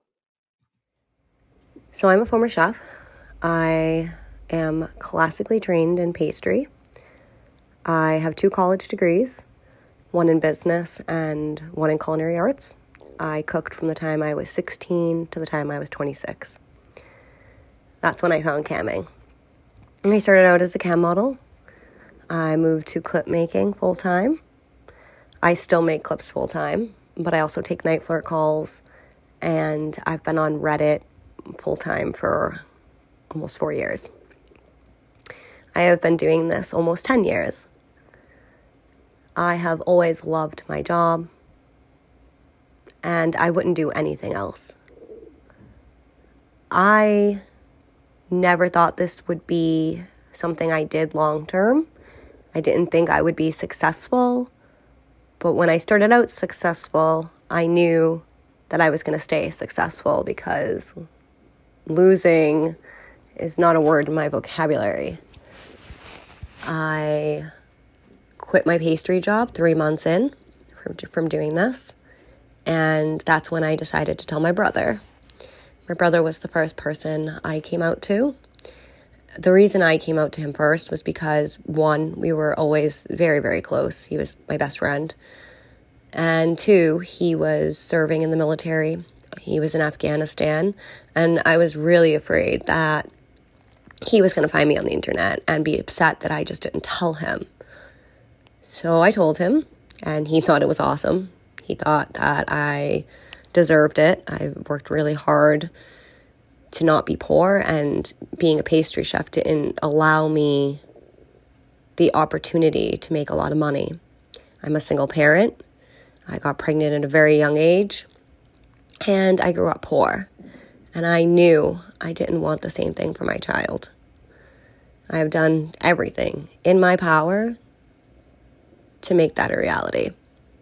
So I'm a former chef. I am classically trained in pastry. I have two college degrees, one in business and one in culinary arts. I cooked from the time I was sixteen to the time I was twenty-six. That's when I found camming. And I started out as a cam model. I moved to clip making full-time. I still make clips full-time, but I also take night flirt calls, and I've been on Reddit full-time for almost four years. I have been doing this almost ten years. I have always loved my job, and I wouldn't do anything else. I never thought this would be something I did long term. I didn't think I would be successful, but when I started out successful, I knew that I was going to stay successful, because losing is not a word in my vocabulary. I quit my pastry job three months in from, from doing this, and that's when I decided to tell my brother. My brother was the first person I came out to. The reason I came out to him first was because, one, we were always very, very close. He was my best friend. And two, he was serving in the military. He was in Afghanistan. And I was really afraid that he was going to find me on the internet and be upset that I just didn't tell him. So I told him, and he thought it was awesome. He thought that I deserved it. I worked really hard to not be poor, and being a pastry chef didn't allow me the opportunity to make a lot of money. I'm a single parent. I got pregnant at a very young age, and I grew up poor, and I knew I didn't want the same thing for my child. I have done everything in my power to make that a reality.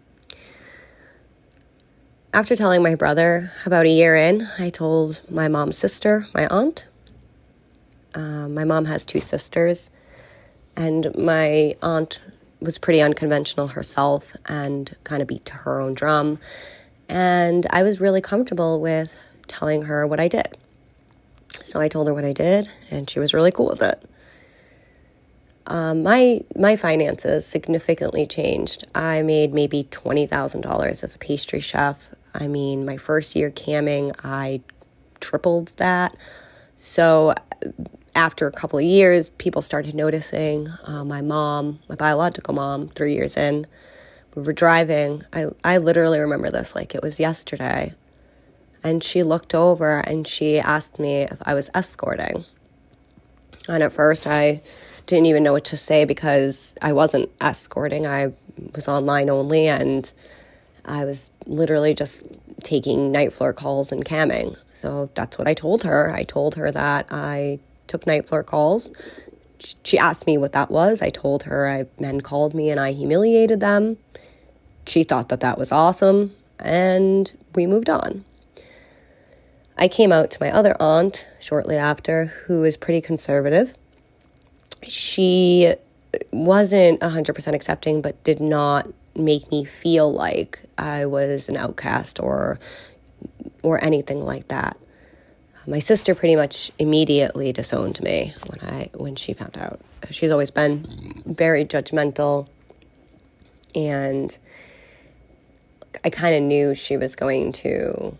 After telling my brother, about a year in, I told my mom's sister, my aunt. Uh, my mom has two sisters, and my aunt was pretty unconventional herself and kind of beat to her own drum. And I was really comfortable with telling her what I did. So I told her what I did, and she was really cool with it. Um, my my finances significantly changed. I made maybe twenty thousand dollars as a pastry chef. I mean, my first year camming, I tripled that. So after a couple of years, people started noticing. Uh, my mom, my biological mom, three years in, we were driving. I, I literally remember this like it was yesterday. And she looked over and she asked me if I was escorting. And at first I didn't even know what to say, because I wasn't escorting. I was online only, and I was literally just taking night floor calls and camming. So that's what I told her. I told her that I took night floor calls. She asked me what that was. I told her I, men called me and I humiliated them. She thought that that was awesome, and we moved on. I came out to my other aunt shortly after, who is pretty conservative. She wasn't one hundred percent accepting, but did not make me feel like I was an outcast or or anything like that. My sister pretty much immediately disowned me when I when she found out. She's always been very judgmental, and I kind of knew she was going to,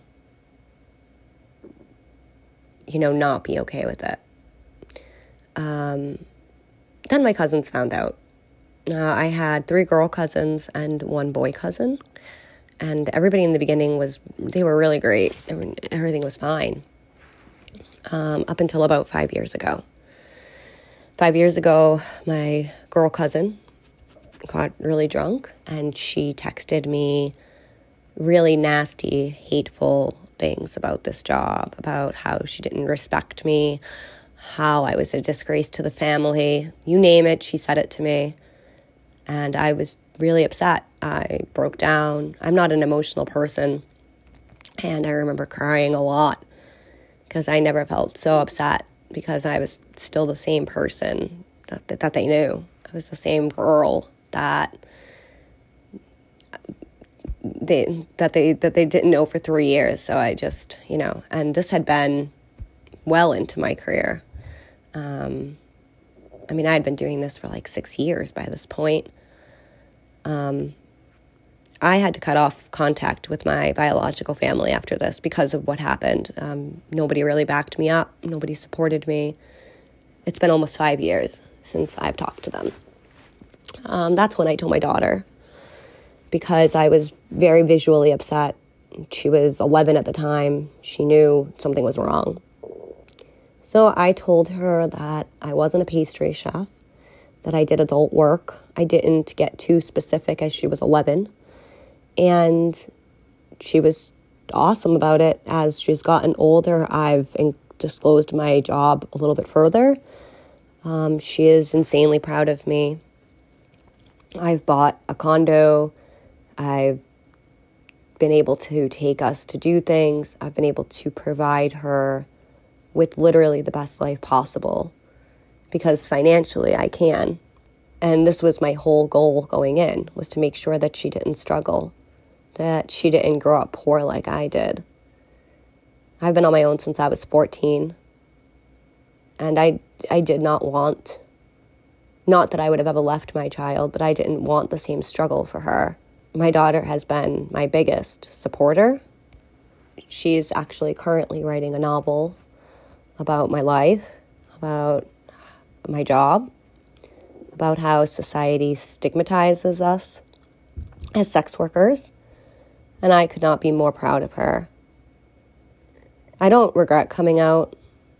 you know, not be okay with it. Um, then my cousins found out. Uh, I had three girl cousins and one boy cousin, and everybody in the beginning was, they were really great. Everything was fine. Um, up until about five years ago. Five years ago, my girl cousin got really drunk, and she texted me really nasty, hateful things about this job, about how she didn't respect me, how I was a disgrace to the family. You name it, she said it to me. And I was really upset. I broke down. I'm not an emotional person, and I remember crying a lot, because I never felt so upset, because I was still the same person that, that, that they knew. I was the same girl that they that they that they didn't know for three years. So I just, you know, and this had been well into my career. Um, I mean, I had been doing this for like six years by this point. Um, I had to cut off contact with my biological family after this because of what happened. Um, nobody really backed me up. Nobody supported me. It's been almost five years since I've talked to them. Um, that's when I told my daughter, because I was very visually upset. She was eleven at the time. She knew something was wrong. So I told her that I wasn't a pastry chef, that I did adult work. I didn't get too specific as she was eleven. And she was awesome about it. As she's gotten older, I've in- disclosed my job a little bit further. Um, she is insanely proud of me. I've bought a condo. I've been able to take us to do things. I've been able to provide her with literally the best life possible because financially I can. And this was my whole goal going in, was to make sure that she didn't struggle, that she didn't grow up poor like I did. I've been on my own since I was fourteen. And I, I did not want, not that I would have ever left my child, but I didn't want the same struggle for her. My daughter has been my biggest supporter. She's actually currently writing a novel about my life, about my job, about how society stigmatizes us as sex workers, and I could not be more proud of her. I don't regret coming out.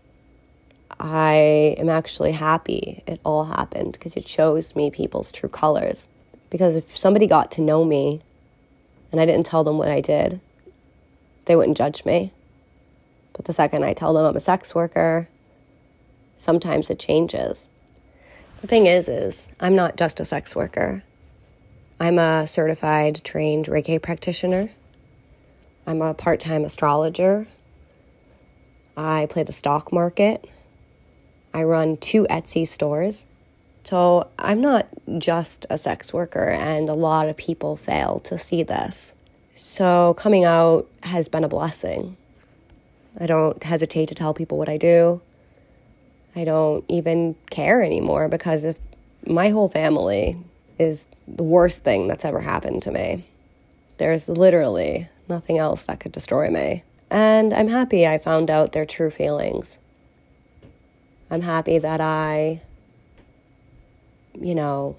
I am actually happy it all happened because it shows me people's true colors. Because if somebody got to know me and I didn't tell them what I did, they wouldn't judge me. But the second I tell them I'm a sex worker, sometimes it changes. The thing is, is I'm not just a sex worker. I'm a certified, trained Reiki practitioner. I'm a part-time astrologer. I play the stock market. I run two Etsy stores. So I'm not just a sex worker, and a lot of people fail to see this. So coming out has been a blessing. I don't hesitate to tell people what I do. I don't even care anymore because if my whole family is the worst thing that's ever happened to me. There's literally nothing else that could destroy me. And I'm happy I found out their true feelings. I'm happy that I, you know,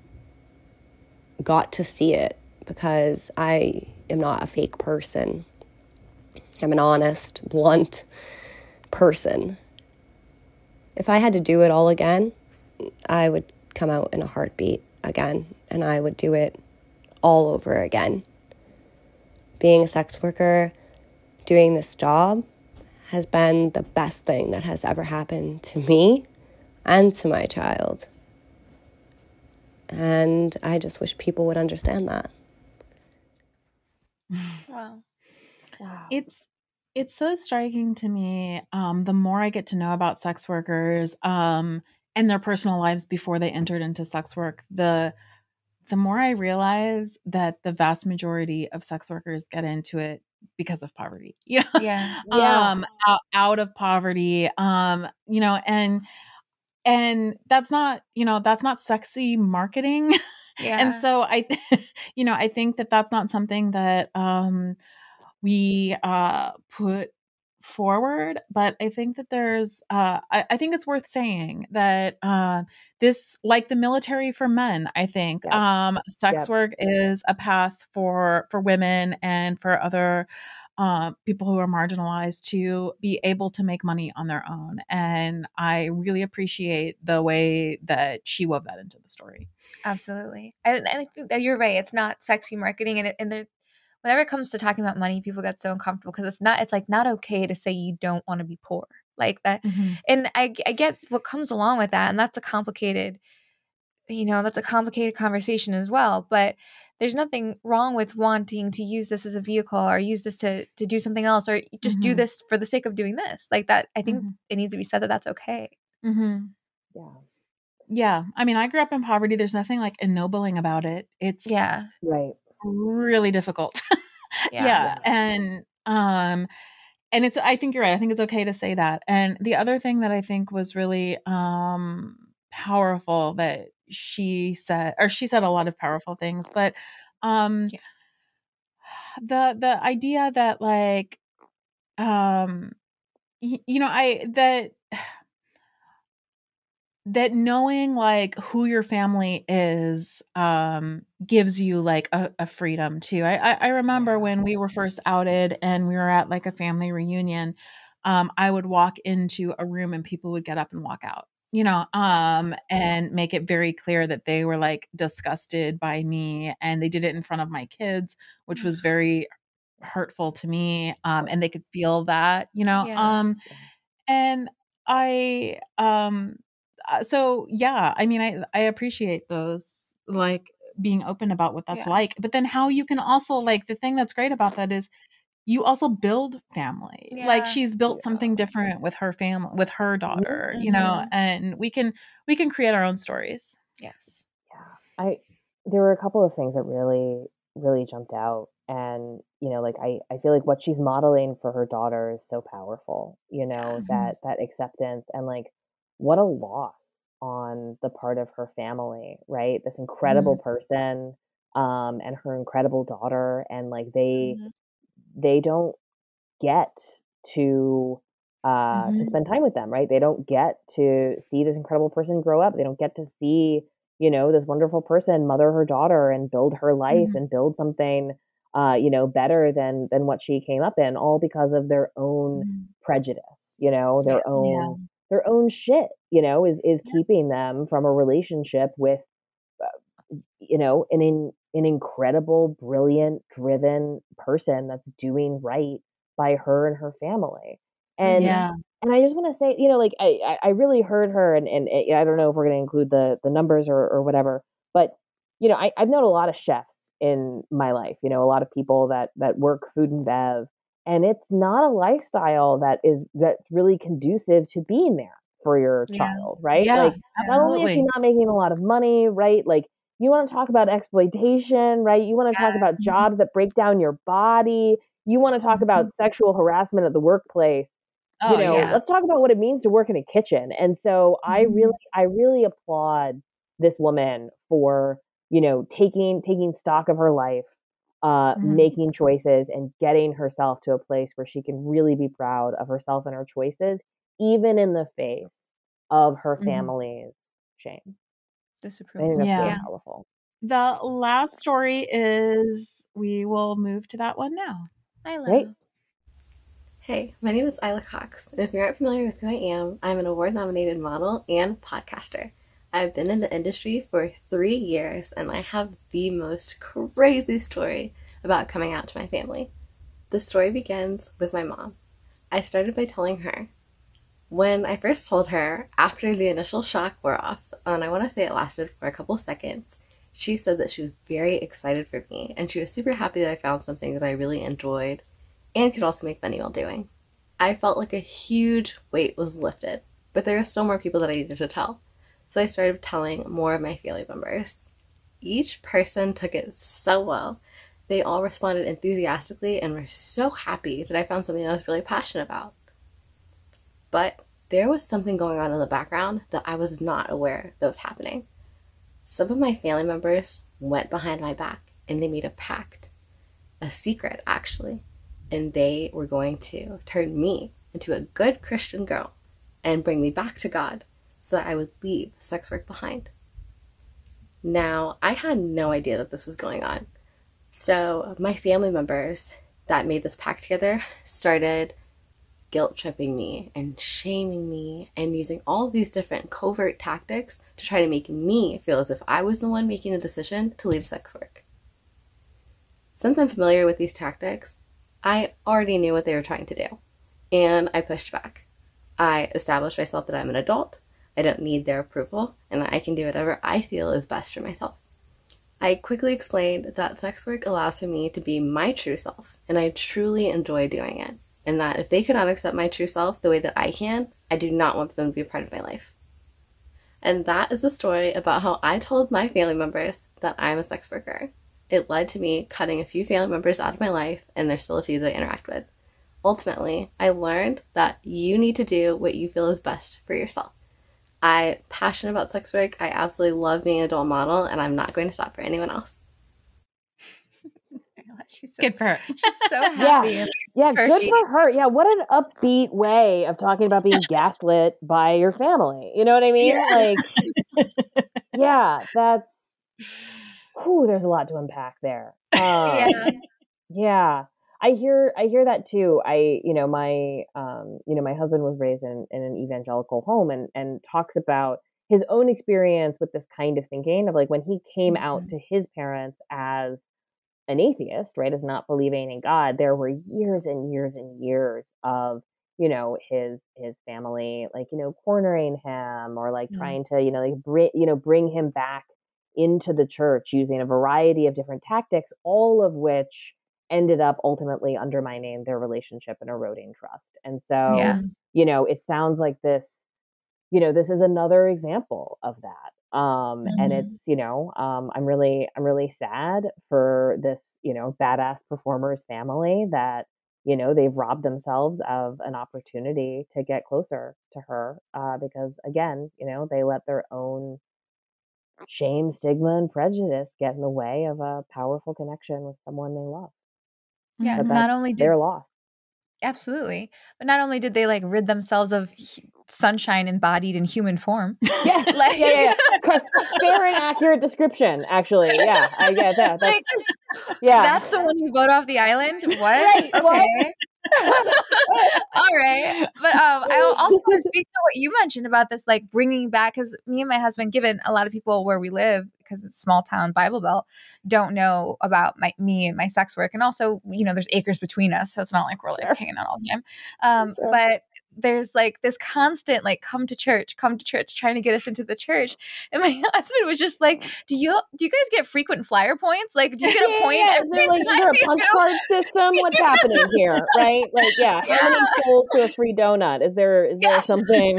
got to see it because I am not a fake person. I'm an honest, blunt person. If I had to do it all again, I would come out in a heartbeat again, and I would do it all over again. Being a sex worker, doing this job, has been the best thing that has ever happened to me and to my child. And I just wish people would understand that. Wow. Wow. It's it's so striking to me, um, the more I get to know about sex workers um, and their personal lives before they entered into sex work, the the more I realize that the vast majority of sex workers get into it because of poverty, you know, Yeah. Yeah. um, out, out of poverty, um, you know, and and that's not, you know, that's not sexy marketing. Yeah. And so I, you know, I think that that's not something that um, we uh, put forward, but I think that there's, uh, I, I think it's worth saying that uh, this, like the military for men, I think Yep. um, sex Yep. work is a path for for women and for other uh, people who are marginalized to be able to make money on their own. And I really appreciate the way that she wove that into the story. Absolutely. And, and I think that you're right. It's not sexy marketing. And, it, and the, whenever it comes to talking about money, people get so uncomfortable because it's not, it's like not okay to say you don't want to be poor like that. Mm-hmm. And I, I get what comes along with that. And that's a complicated, you know, that's a complicated conversation as well. But there's nothing wrong with wanting to use this as a vehicle or use this to, to do something else or just do Mhm. this for the sake of doing this. Like that, I think Mhm. it needs to be said that that's okay. Mm-hmm. Yeah. Yeah. I mean, I grew up in poverty. There's nothing like ennobling about it. It's Yeah. Right. really difficult. Yeah. Yeah. And, um, and it's, I think you're right. I think it's okay to say that. And the other thing that I think was really, um, powerful that she said, or she said a lot of powerful things, but, um, Yeah. the, the idea that like, um, y- you know, I, that, that knowing like who your family is um gives you like a, a freedom too. I, I I remember when we were first outed and we were at like a family reunion. um, I would walk into a room and people would get up and walk out, you know, um, and make it very clear that they were like disgusted by me, and they did it in front of my kids, which was very hurtful to me. Um, and they could feel that, you know, Yeah. um, and I, um, uh, so yeah, I mean, I, I appreciate those, like being open about what that's Yeah. like, but then how you can also, like, the thing that's great about that is you also build family. Like Yeah. she's built something different with her family, with her daughter, you know, Mhm. and we can, we can create our own stories. Yes. I there were a couple of things that really really jumped out, and you know like I I feel like what she's modeling for her daughter is so powerful, you know, Mhm. that that acceptance, and like what a loss on the part of her family, right? This incredible person um and her incredible daughter, and like they Mhm. they don't get to uh to Mhm. spend time with them, right? They don't get to see this incredible person grow up. They don't get to see, you know, this wonderful person mother her daughter and build her life Mhm. and build something uh you know better than than what she came up in, all because of their own Mhm. prejudice, you know, Yeah. their Yeah. own their own shit, you know, is is Yeah. keeping them from a relationship with you know, an in, an incredible, brilliant, driven person that's doing right by her and her family. And Yeah. and I just want to say, you know, like I I I really heard her, and and uh, I don't know if we're going to include the the numbers or or whatever, but you know, I I've known a lot of chefs in my life, you know, a lot of people that that work food and bev, and it's not a lifestyle that is that's really conducive to being there for your Yeah. child, right? Yeah, Like not only is she absolutely. not making a lot of money, right? Like you want to talk about exploitation, right? You want to talk about Yes. jobs that break down your body. You want to talk about Mhm. sexual harassment at the workplace. You Oh, know, yeah. Yeah. let's talk about what it means to work in a kitchen. And so I really, Mhm. I really applaud this woman for, you know, taking taking stock of her life, uh, Mhm. making choices and getting herself to a place where she can really be proud of herself and her choices, even in the face of her Mhm. family's shame. I think Disapproval. that's really Yeah. Yeah. powerful. The last story is, we will move to that one now. Great. Milo. Hey, my name is Isla Cox, and if you aren't familiar with who I am, I'm an award-nominated model and podcaster. I've been in the industry for three years, and I have the most crazy story about coming out to my family. The story begins with my mom. I started by telling her. When I first told her, after the initial shock wore off, and I want to say it lasted for a couple seconds, she said that she was very excited for me, and she was super happy that I found something that I really enjoyed and could also make money while doing. I felt like a huge weight was lifted, but there were still more people that I needed to tell. So I started telling more of my family members. Each person took it so well. They all responded enthusiastically and were so happy that I found something I was really passionate about. But there was something going on in the background that I was not aware that was happening. Some of my family members went behind my back and they made a pact, a secret actually, and they were going to turn me into a good Christian girl and bring me back to God so that I would leave sex work behind. Now, I had no idea that this was going on. So my family members that made this pact together started guilt tripping me and shaming me and using all these different covert tactics to try to make me feel as if I was the one making the decision to leave sex work. Since I'm familiar with these tactics, I already knew what they were trying to do, and I pushed back. I established myself that I'm an adult, I don't need their approval, and I can do whatever I feel is best for myself. I quickly explained that sex work allows for me to be my true self, and I truly enjoy doing it, and that if they cannot accept my true self the way that I can, I do not want them to be a part of my life. And that is the story about how I told my family members that I'm a sex worker. It led to me cutting a few family members out of my life, and there's still a few that I interact with. Ultimately, I learned that you need to do what you feel is best for yourself. I'm passionate about sex work. I absolutely love being an adult model, and I'm not going to stop for anyone else. She's so, Good for her. she's so happy. Yeah. and Yeah, good perky. for her. Yeah, what an upbeat way of talking about being gaslit by your family. You know what I mean? Yeah. Like, yeah, that's, whew, there's a lot to unpack there. Um, Yeah. yeah. I hear I hear that too. I you know my um you know my husband was raised in, in an evangelical home and and talks about his own experience with this kind of thinking of like when he came out Mhm. to his parents as an atheist, right, as not believing in God. There were years and years and years of you know his his family like you know cornering him or like Mm. trying to you know like bring you know bring him back into the church using a variety of different tactics, all of which ended up ultimately undermining their relationship and eroding trust. And so, Yeah. you know, it sounds like this, you know, this is another example of that. Um, and Mhm. it's, you know, um, I'm really, I'm really sad for this, you know, badass performer's family that, you know, they've robbed themselves of an opportunity to get closer to her uh, because, again, you know, they let their own shame, stigma, and prejudice get in the way of a powerful connection with someone they love. Yeah. But Mhm. Not that's only their did loss. absolutely, but not only did they like rid themselves of hu- sunshine embodied in human form, Yeah, like yeah, yeah, yeah. Fair and accurate description, actually. Yeah, I get that. That's like yeah. that's the one you vote off the island. What? Right, what? Okay. All right. But um, I also want to speak to what you mentioned about this, like bringing back, because me and my husband, given a lot of people where we live, because it's small town Bible Belt, don't know about my me and my sex work, and also you know there's acres between us, so it's not like we're like Sure. hanging out all the time. Um, Sure. but there's like this constant like come to church, come to church, trying to get us into the church, and my husband was just like, "Do you do you guys get frequent flyer points? Like, do you get a Yeah, point yeah, every is there, like, is time there a you punch go?" card system? What's happening here, right? Like, yeah, how many Yeah. souls to a free donut? Is there is there Yeah. something?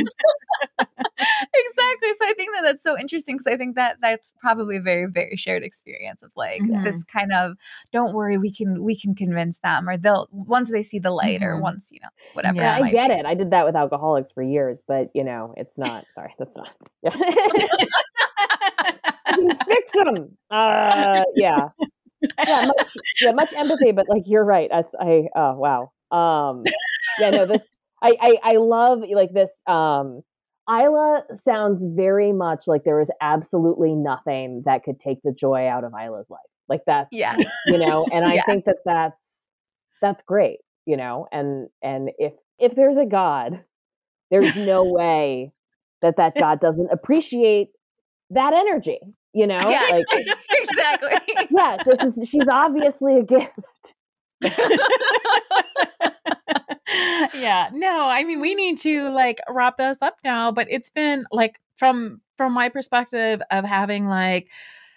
Exactly. So I think that that's so interesting because I think that that's probably a very, very shared experience of like Mhm. this kind of don't worry, we can we can convince them, or they'll once they see the light, or Mhm. once you know whatever Yeah. Yeah, it I might get be. it. I did that with alcoholics for years, but you know, it's not. Sorry, that's not. Yeah. You can fix them. Uh, yeah, yeah, much, yeah, much empathy, but like you're right. I, I oh wow. Um, yeah, no, this I, I I love like this. Um, Isla sounds very much like there is absolutely nothing that could take the joy out of Isla's life. Like that's Yeah. you know, and I Yes. think that that's that's great, you know, and and if if there's a God, there's no way that that God doesn't appreciate that energy, you know, Yeah. like Exactly. yeah, this is she's obviously a gift. Yeah. No, I mean we need to like wrap this up now, but it's been like from from my perspective of having like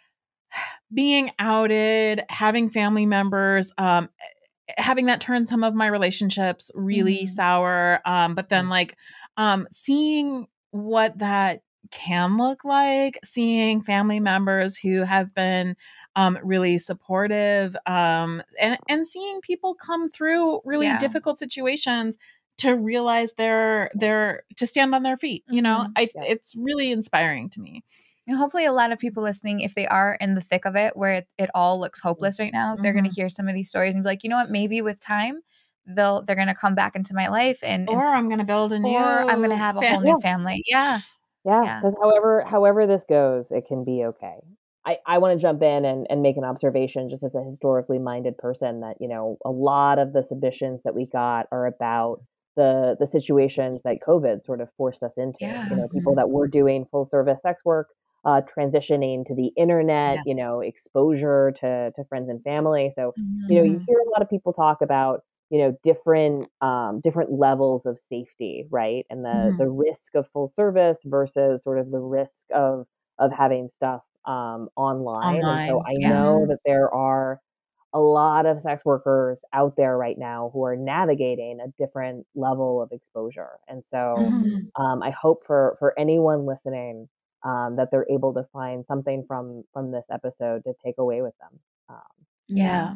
being outed, having family members, um having that turn some of my relationships really Mhm. sour, um but then like um seeing what that can look like, seeing family members who have been um really supportive, um and and seeing people come through really Yeah. difficult situations to realize they're they're to stand on their feet, you know. Mhm. I Yeah. it's really inspiring to me. And hopefully a lot of people listening, if they are in the thick of it, where it, it all looks hopeless right now, they're going Mhm. to hear some of these stories and be like, you know what, maybe with time, they'll they're going to come back into my life, and, and Or I'm going to build a new or I'm going to have a whole family. new family. Yeah. Yeah, Yeah. because however however this goes, it can be okay. I, I want to jump in and, and make an observation just as a historically minded person that, you know, a lot of the submissions that we got are about the the situations that COVID sort of forced us into. Yeah. You know, people Mhm. that were doing full service sex work, uh, transitioning to the internet, Yeah. you know, exposure to to friends and family. So, you know, you Mhm. hear a lot of people talk about, you know, different um, different levels of safety, right? And the Mhm. the risk of full service versus sort of the risk of of having stuff um, online. And so Online. I Yeah. know that there are a lot of sex workers out there right now who are navigating a different level of exposure. And so Mhm. um, I hope for for anyone listening um, that they're able to find something from from this episode to take away with them. Um, Yeah.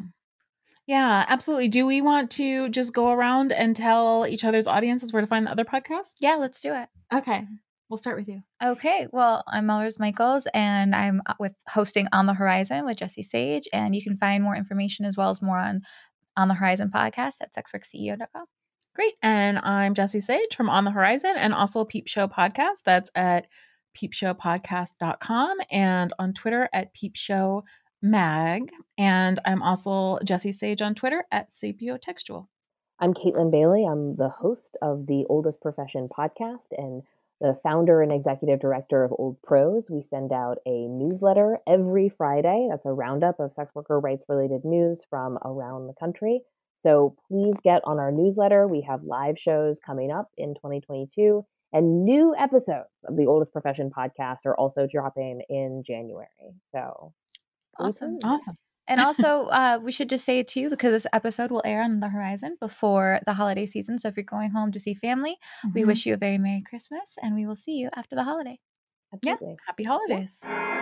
Yeah, absolutely. Do we want to just go around and tell each other's audiences where to find the other podcasts? Yeah, let's do it. Okay. We'll start with you. Okay, well, I'm Melrose Michaels, and I'm uh, with hosting On the Horizon with Jesse Sage, and you can find more information as well as more on On the Horizon podcast at sex work C E O dot com. Great. And I'm Jessie Sage from On the Horizon and also Peep Show Podcast. That's at peep show podcast dot com and on Twitter at peep show Mag. And I'm also Jessie Sage on Twitter at Sapiotextual. I'm Caitlin Bailey. I'm the host of the Oldest Profession podcast and the founder and executive director of Old Pros. We send out a newsletter every Friday. That's a roundup of sex worker rights related news from around the country. So please get on our newsletter. We have live shows coming up in twenty twenty-two, and new episodes of the Oldest Profession podcast are also dropping in January. So awesome. Awesome. And also, uh, we should just say it to you because this episode will air on the horizon before the holiday season. So if you're going home to see family, mm-hmm. we wish you a very Merry Christmas, and we will see you after the holiday. Absolutely. Yeah. Happy holidays.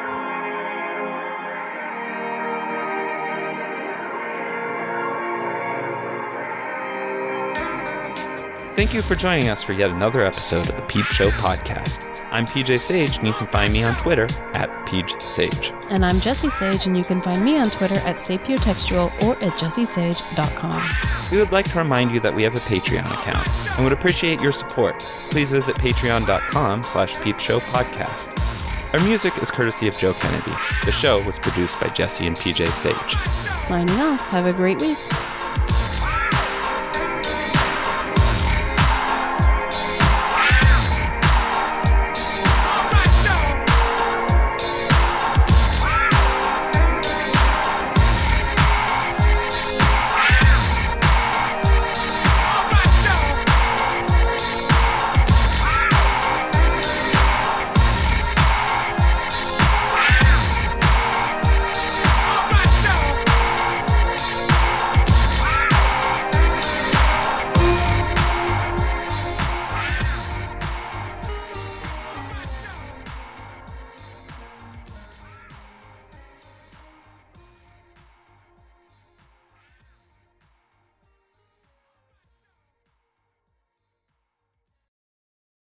Thank you for joining us for yet another episode of the Peep Show podcast. I'm P J Sage, and you can find me on Twitter at PeejSage. And I'm Jessie Sage, and you can find me on Twitter at Sapiotextual or at jessy sage dot com. We would like to remind you that we have a Patreon account and would appreciate your support. Please visit patreon.com slash peepshowpodcast. Our music is courtesy of Joe Kennedy. The show was produced by Jessie and P J Sage. Signing off. Have a great week.